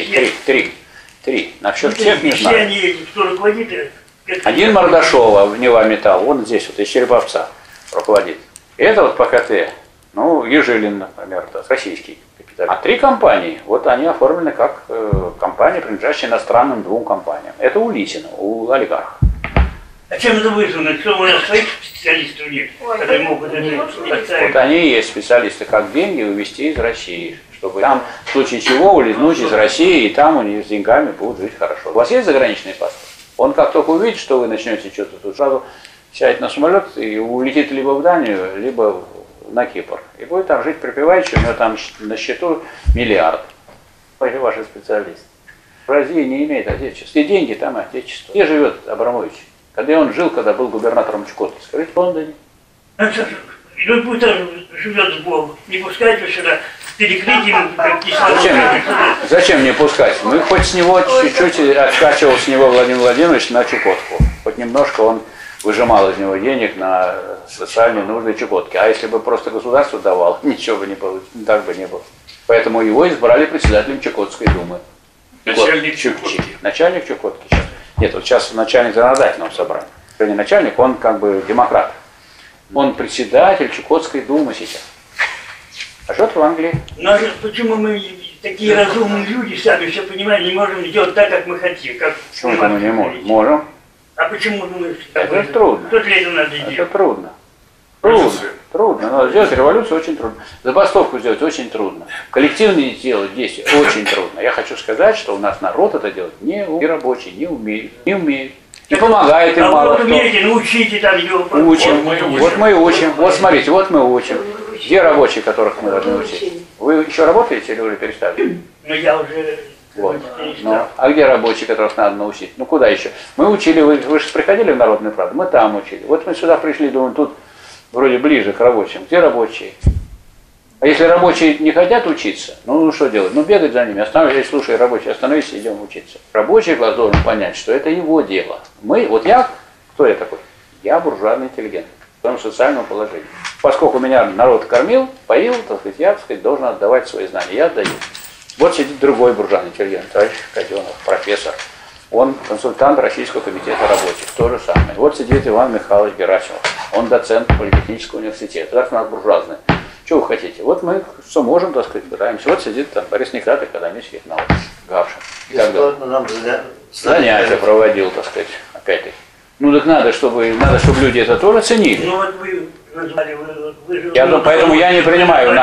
Три. Насчет всех не все знаю. они, кто руководит? Один Мордашова, Нева Металл, он здесь, вот из Череповца руководит. Это вот ПКТ, ну, Ежилин, например, да, российский капиталист. А 3 компании, вот они оформлены как компании, принадлежащие иностранным 2 компаниям. Это у Лисина, у олигарха. А чем это вызвано? Что у нас своих специалистов нет, которые могут это поставить? Вот они и есть специалисты, как деньги увезти из России, чтобы там в случае чего улизнуть из России, и там у них с деньгами будут жить хорошо. У вас есть заграничный паспорт? Он как только увидит, что вы начнете что-то тут, сразу сядет на самолет и улетит либо в Данию, либо на Кипр. И будет там жить припеваючи, у него там на счету миллиард. Это ваши специалисты. Россия не имеет отечества. И деньги там и отечество. Где живет Абрамович? Когда был губернатором Чукотки? Скажите, в Лондоне. Ну пусть там живет с Богом. Не пускайте сюда, перекрыть ему кислород. Зачем не пускать? Мы хоть с него чуть-чуть откачивал с него Владимир Владимирович на Чукотку. Хоть немножко он выжимал из него денег на социальные нужды Чукотки. А если бы просто государство давало, ничего бы не получилось, так бы не было. Поэтому его избрали председателем Чукотской думы. Начальник Чукотки. Начальник Чукотки сейчас. Нет, вот сейчас начальник законодательного собрания. Не начальник, он как бы демократ. Он председатель Чукотской думы сейчас. А живет в Англии. Но почему мы такие разумные люди, сами все понимаем, не можем сделать так, как мы хотим? Почему мы не можем? Можем. А почему мы... Это трудно. Что для этого надо делать? Это трудно. Трудно. Надо сделать революцию очень трудно. Забастовку сделать очень трудно. Коллективные делать действия очень трудно. Я хочу сказать, что у нас народ это делать не умеет. И рабочие не умеют. Не помогает им мало кто. Умеете, научите там его. Учим. Вот мы учим. Вот смотрите, вот мы учим. Где рабочие, которых мы должны учить? Вы еще работаете или уже перестали? Ну я уже... Вот. Ну, а где рабочие, которых надо научить? Ну куда еще? Мы учили, вы же приходили в Народную правду, мы там учили. Вот мы сюда пришли, думаем, тут вроде ближе к рабочим. Где рабочие? А если рабочие не хотят учиться, ну что делать? Ну бегать за ними, останавливайся, слушай, рабочие, остановись, идем учиться. Рабочий класс должен понять, что это его дело. Кто я такой? Я буржуазный интеллигент в своем социальном положении. Поскольку меня народ кормил, поил, я, должен отдавать свои знания. Я отдаю. Вот сидит другой буржуазный интеллигент, товарищ Каденов, профессор. Он консультант Российского комитета рабочих, то же самое. Вот сидит Иван Михайлович Герасимов, он доцент Политехнического университета. Так у нас буржуазный. Что вы хотите? Вот мы что можем, пытаемся. Вот сидит там Борис Николаевич, академических наук, Гавшин. Бесплатно нам занятия проводил, опять-таки. Ну так надо, чтобы люди это тоже ценили. Ну вот вы назвали, Поэтому я не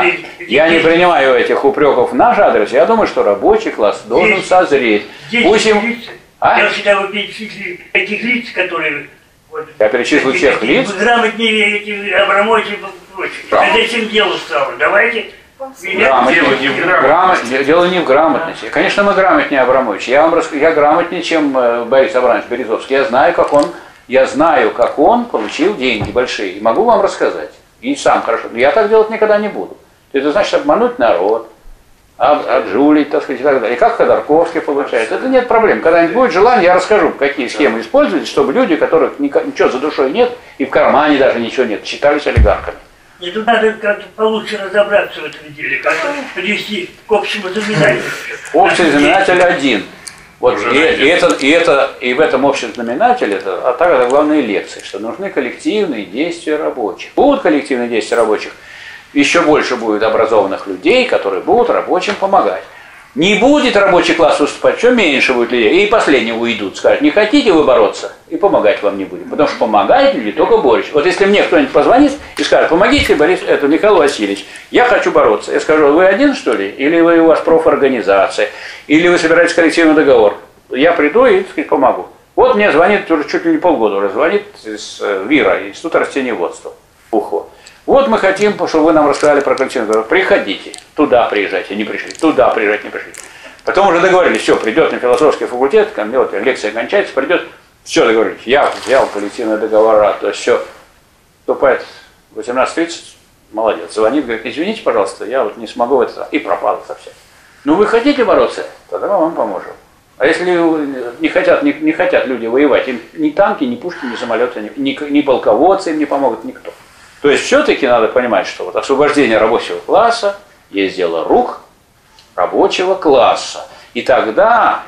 принимаю этих упреков в наш адрес. Я думаю, что рабочий класс должен созреть. Пусть им... Я всегда вы перечислили этих лиц, которые... Я перечислил тех лиц. Грамотнее эти Абрамовичи и прочее. Когда этим дело стало, давайте Дело не в грамотности. Конечно, мы грамотнее Абрамович. Я грамотнее, чем Борис Абрамович Березовский. Я знаю, как он получил деньги большие. И могу вам рассказать. И сам хорошо. Но я так делать никогда не буду. Это значит обмануть народ, отжулить, так сказать, и так далее. И как Ходорковский получает. Это нет проблем. Когда-нибудь будет желание, я расскажу, какие схемы использовать, чтобы люди, у которых ничего за душой нет, и в кармане даже ничего нет, считались олигархами. И тут надо как-то получше разобраться в этом деле, как-то привести к общему знаменателю. Общий знаменатель один. Вот, и в этом общем знаменателе, а также главные лекции, что нужны коллективные действия рабочих. Будут коллективные действия рабочих, еще больше будет образованных людей, которые будут рабочим помогать. Не будет рабочий класс выступать, что меньше будет людей. И последние уйдут, скажут, не хотите вы бороться, и помогать вам не будем. Потому что помогают люди только борются. Вот если мне кто-нибудь позвонит и скажет, помогите, Михаил Васильевич, я хочу бороться. Я скажу, вы один, что ли? Или у вас профорганизация? Или вы собираетесь коллективный договор? Я приду и, так сказать, помогу. Вот мне звонит, уже чуть ли не полгода уже звонит из ВИРа, Института растениеводства, УХО. Вот мы хотим, чтобы вы нам рассказали про коллективный договор. Приходите, туда приезжайте, не пришли, туда приезжайте, не пришли. Потом уже договорились, все, придет на философский факультет, вот, лекция кончается, придет, все, договорились, я взял коллективные договора, то есть все, вступает в 18:30, молодец, звонит, говорит, извините, пожалуйста, я вот не смогу это, и пропал совсем. Ну вы хотите бороться, тогда мы вам поможем. А если не хотят люди воевать, им ни танки, ни пушки, ни самолеты, ни полководцы им не помогут, никто. То есть все-таки надо понимать, что вот освобождение рабочего класса есть дело рук рабочего класса. И тогда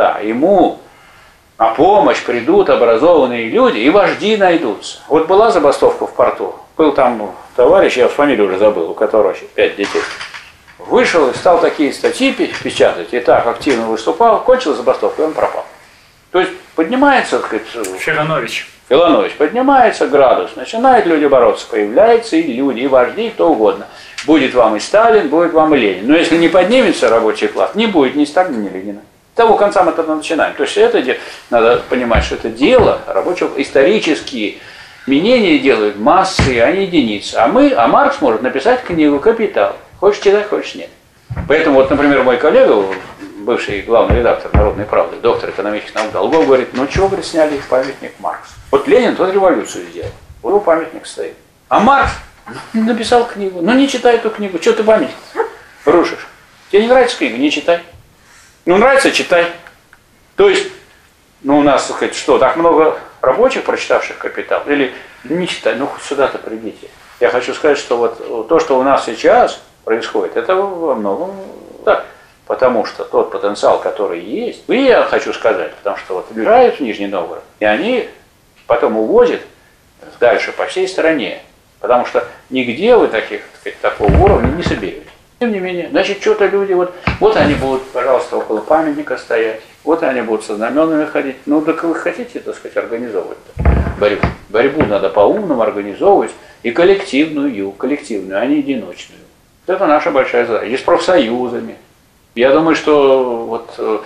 ему на помощь придут образованные люди, и вожди найдутся. Вот была забастовка в порту, был там товарищ, я фамилию уже забыл, у которого 5 детей. Вышел и стал такие статьи печатать, и так активно выступал, кончил забастовку, и он пропал. То есть поднимается, так сказать, Филанович, поднимается градус, начинают люди бороться, появляются и люди, и вожди, и кто угодно. Будет вам и Сталин, будет вам и Ленин. Но если не поднимется рабочий класс, не будет ни Сталина, ни Ленина. С того конца мы тогда начинаем. То есть это надо понимать, что это дело рабочего, исторические мнения делают массы, а не единицы. А Маркс может написать книгу «Капитал». Хочешь читать, хочешь нет. Поэтому вот, например, мой коллега, бывший главный редактор «Народной правды», доктор экономических наук Долгов, говорит, ну чего, говорит, сняли памятник Марксу. Вот Ленин тот революцию сделал, у него памятник стоит. А Маркс написал книгу, ну не читай эту книгу, что ты памятник рушишь? Тебе не нравится книга, не читай. Ну нравится, читай. То есть, ну у нас, так сказать, что, так много рабочих, прочитавших «Капитал», или не читай, ну хоть сюда-то придите. Я хочу сказать, что вот то, что у нас сейчас происходит, это во многом так. Потому что тот потенциал, который есть, и я хочу сказать, потому что вот уезжают в Нижний Новгород, и они потом увозят дальше по всей стране. Потому что нигде вы такого уровня не соберете. Тем не менее, значит, что-то люди, вот они будут, пожалуйста, около памятника стоять, вот они будут со знаменами ходить. Ну, так вы хотите, так сказать, организовывать-то борьбу. Борьбу надо по-умному организовывать, и коллективную, а не одиночную. Это наша большая задача. И с профсоюзами. Я думаю, что вот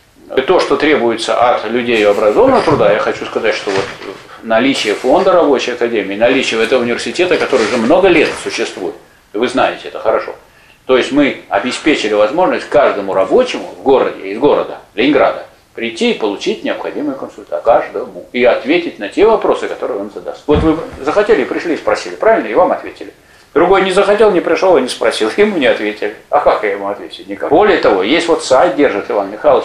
то, что требуется от людей образованного труда, я хочу сказать, что вот наличие фонда рабочей академии, наличие этого университета, который уже много лет существует, вы знаете это хорошо. То есть мы обеспечили возможность каждому рабочему в городе, из города, Ленинграда, прийти и получить необходимую консультацию. Каждому. И ответить на те вопросы, которые он задаст. Вот вы захотели, пришли и спросили, правильно? И вам ответили. Другой не захотел, не пришел и не спросил, ему не ответили. А как я ему ответить? Никак. Более того, есть вот сайт, держит Иван Михайлович,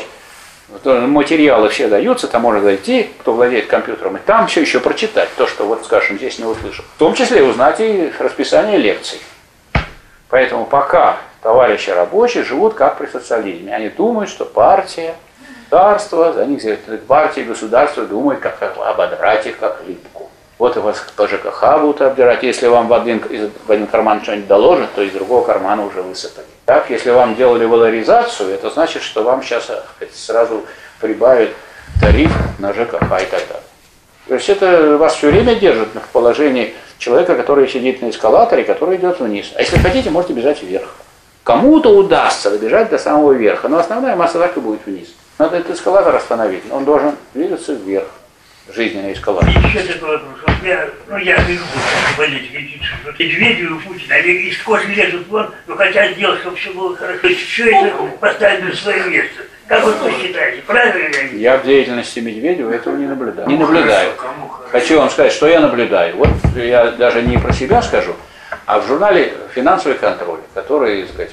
материалы все даются, там можно зайти, кто владеет компьютером, и там все еще прочитать, то, что вот, скажем, здесь не услышал. В том числе узнать и расписание лекций. Поэтому пока товарищи рабочие живут как при социализме. Они думают, что партия, государство, за них партия и государство думают, как ободрать их, как рыбку. Вот и вас по ЖКХ будут обдирать. Если вам в один карман что-нибудь доложат, то из другого кармана уже высыпали. Так, если вам делали валоризацию, это значит, что вам сейчас сразу прибавят тариф на ЖКХ и так далее. То есть это вас все время держит в положении человека, который сидит на эскалаторе, который идет вниз. А если хотите, можете бежать вверх. Кому-то удастся добежать до самого верха, но основная масса так и будет вниз. Надо этот эскалатор остановить, он должен двигаться вверх. жизненной эскалации. Еще такой вопрос. Вот я живу в политике, вот Медведев и Путин, они из кожи лезут вон, но хотят делать, чтобы все было хорошо. Все это поставили на свое место. Как вот вы считаете, правильно ли они? Я в деятельности Медведева этого не наблюдаю. Не наблюдаю. Хочу вам сказать, что я наблюдаю. Вот я даже не про себя скажу, а в журнале «Финансовый контроль», который, так сказать,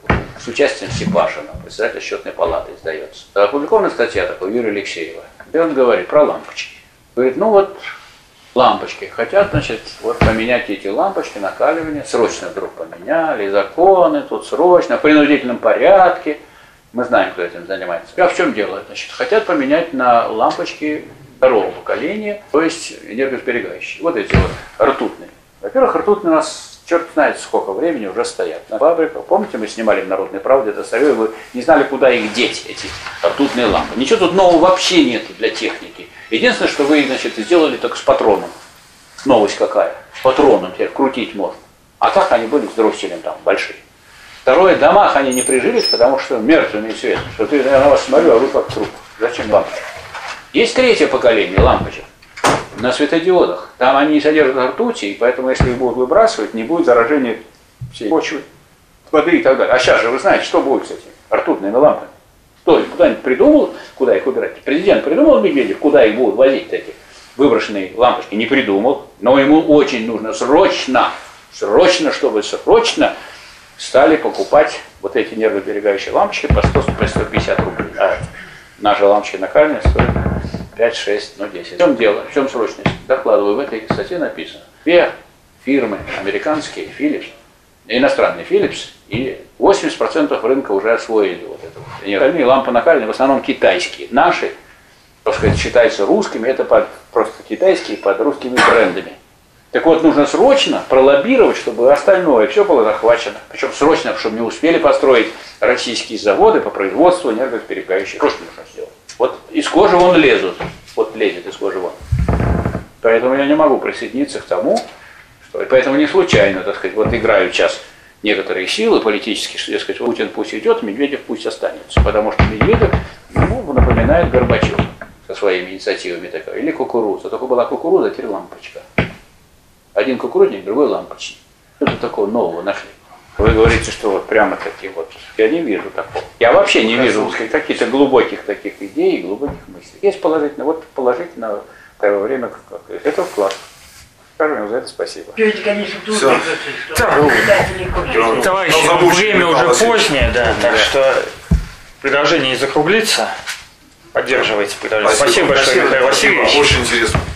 с участием Степашина, председателя счетной палаты, издается. Опубликована статья такой Юрия Алексеева, где он говорит про лампочки. Говорит, ну вот лампочки хотят, значит, вот поменять эти лампочки, накаливание, срочно вдруг поменяли, законы тут срочно, в принудительном порядке. Мы знаем, кто этим занимается. А в чем дело? Значит, хотят поменять на лампочки второго поколения, то есть энергосберегающие. Вот эти вот ртутные. Во-первых, ртутные у нас черт знает сколько времени уже стоят на фабриках. Помните, мы снимали в «Народной правде» это статью, вы не знали, куда их деть, эти ртутные лампы. Ничего тут нового вообще нету для техники. Единственное, что вы, значит, сделали только с патроном. Новость какая? С патроном теперь крутить можно. А так они были с дросселем там большие. Второе, в домах они не прижились, потому что мертвенный свет. Что ты, я на вас смотрю, а вы как труп. Зачем лампочки? Есть третье поколение лампочек на светодиодах. Там они не содержат ртути, и поэтому, если их будут выбрасывать, не будет заражения всей почвы, воды и так далее. А сейчас же вы знаете, что будет с этими ртутными лампами? Кто кто-нибудь придумал, куда их убирать? Президент придумал, Медведев, куда их будут возить, эти выброшенные лампочки? Не придумал, но ему очень нужно срочно, чтобы срочно стали покупать вот эти энергосберегающие лампочки по 100-150 рублей. А наши лампочки накаливания стоят 5, 6, 10. В чем дело? В чем срочность? Докладываю, в этой статье написано. Две фирмы, американские, Philips, иностранные Philips, и 80% рынка уже освоили вот это. Остальные лампы накаливания в основном китайские. Наши, так сказать, считаются русскими, это просто китайские под русскими брендами. Так вот, нужно срочно пролоббировать, чтобы остальное все было захвачено. Причем срочно, чтобы не успели построить российские заводы по производству энергосберегающих. Срочно нужно сделать. Вот из кожи вон лезут. Вот лезет из кожи вон. Поэтому я не могу присоединиться к тому, что... И поэтому не случайно, так сказать, вот играют сейчас некоторые силы политические, что, дескать, Путин пусть идет, Медведев пусть останется. Потому что Медведев, ну, напоминает Горбачева со своими инициативами такой. Или кукуруза. Только была кукуруза, теперь лампочка. Один кукурузник, другой лампочник. Что-то такого нового нашли. Вы говорите, что вот прямо такие вот. Я не вижу такого. Я вообще не вижу каких-то глубоких таких идей, глубоких мыслей. Есть положительно. Вот положительно в первое время. Это вклад. Скажем за это спасибо. Товарищи, время уже позднее, да, так что предложение закруглиться. Поддерживайте предложение. Спасибо большое, Михаил Васильевич. Очень интересно.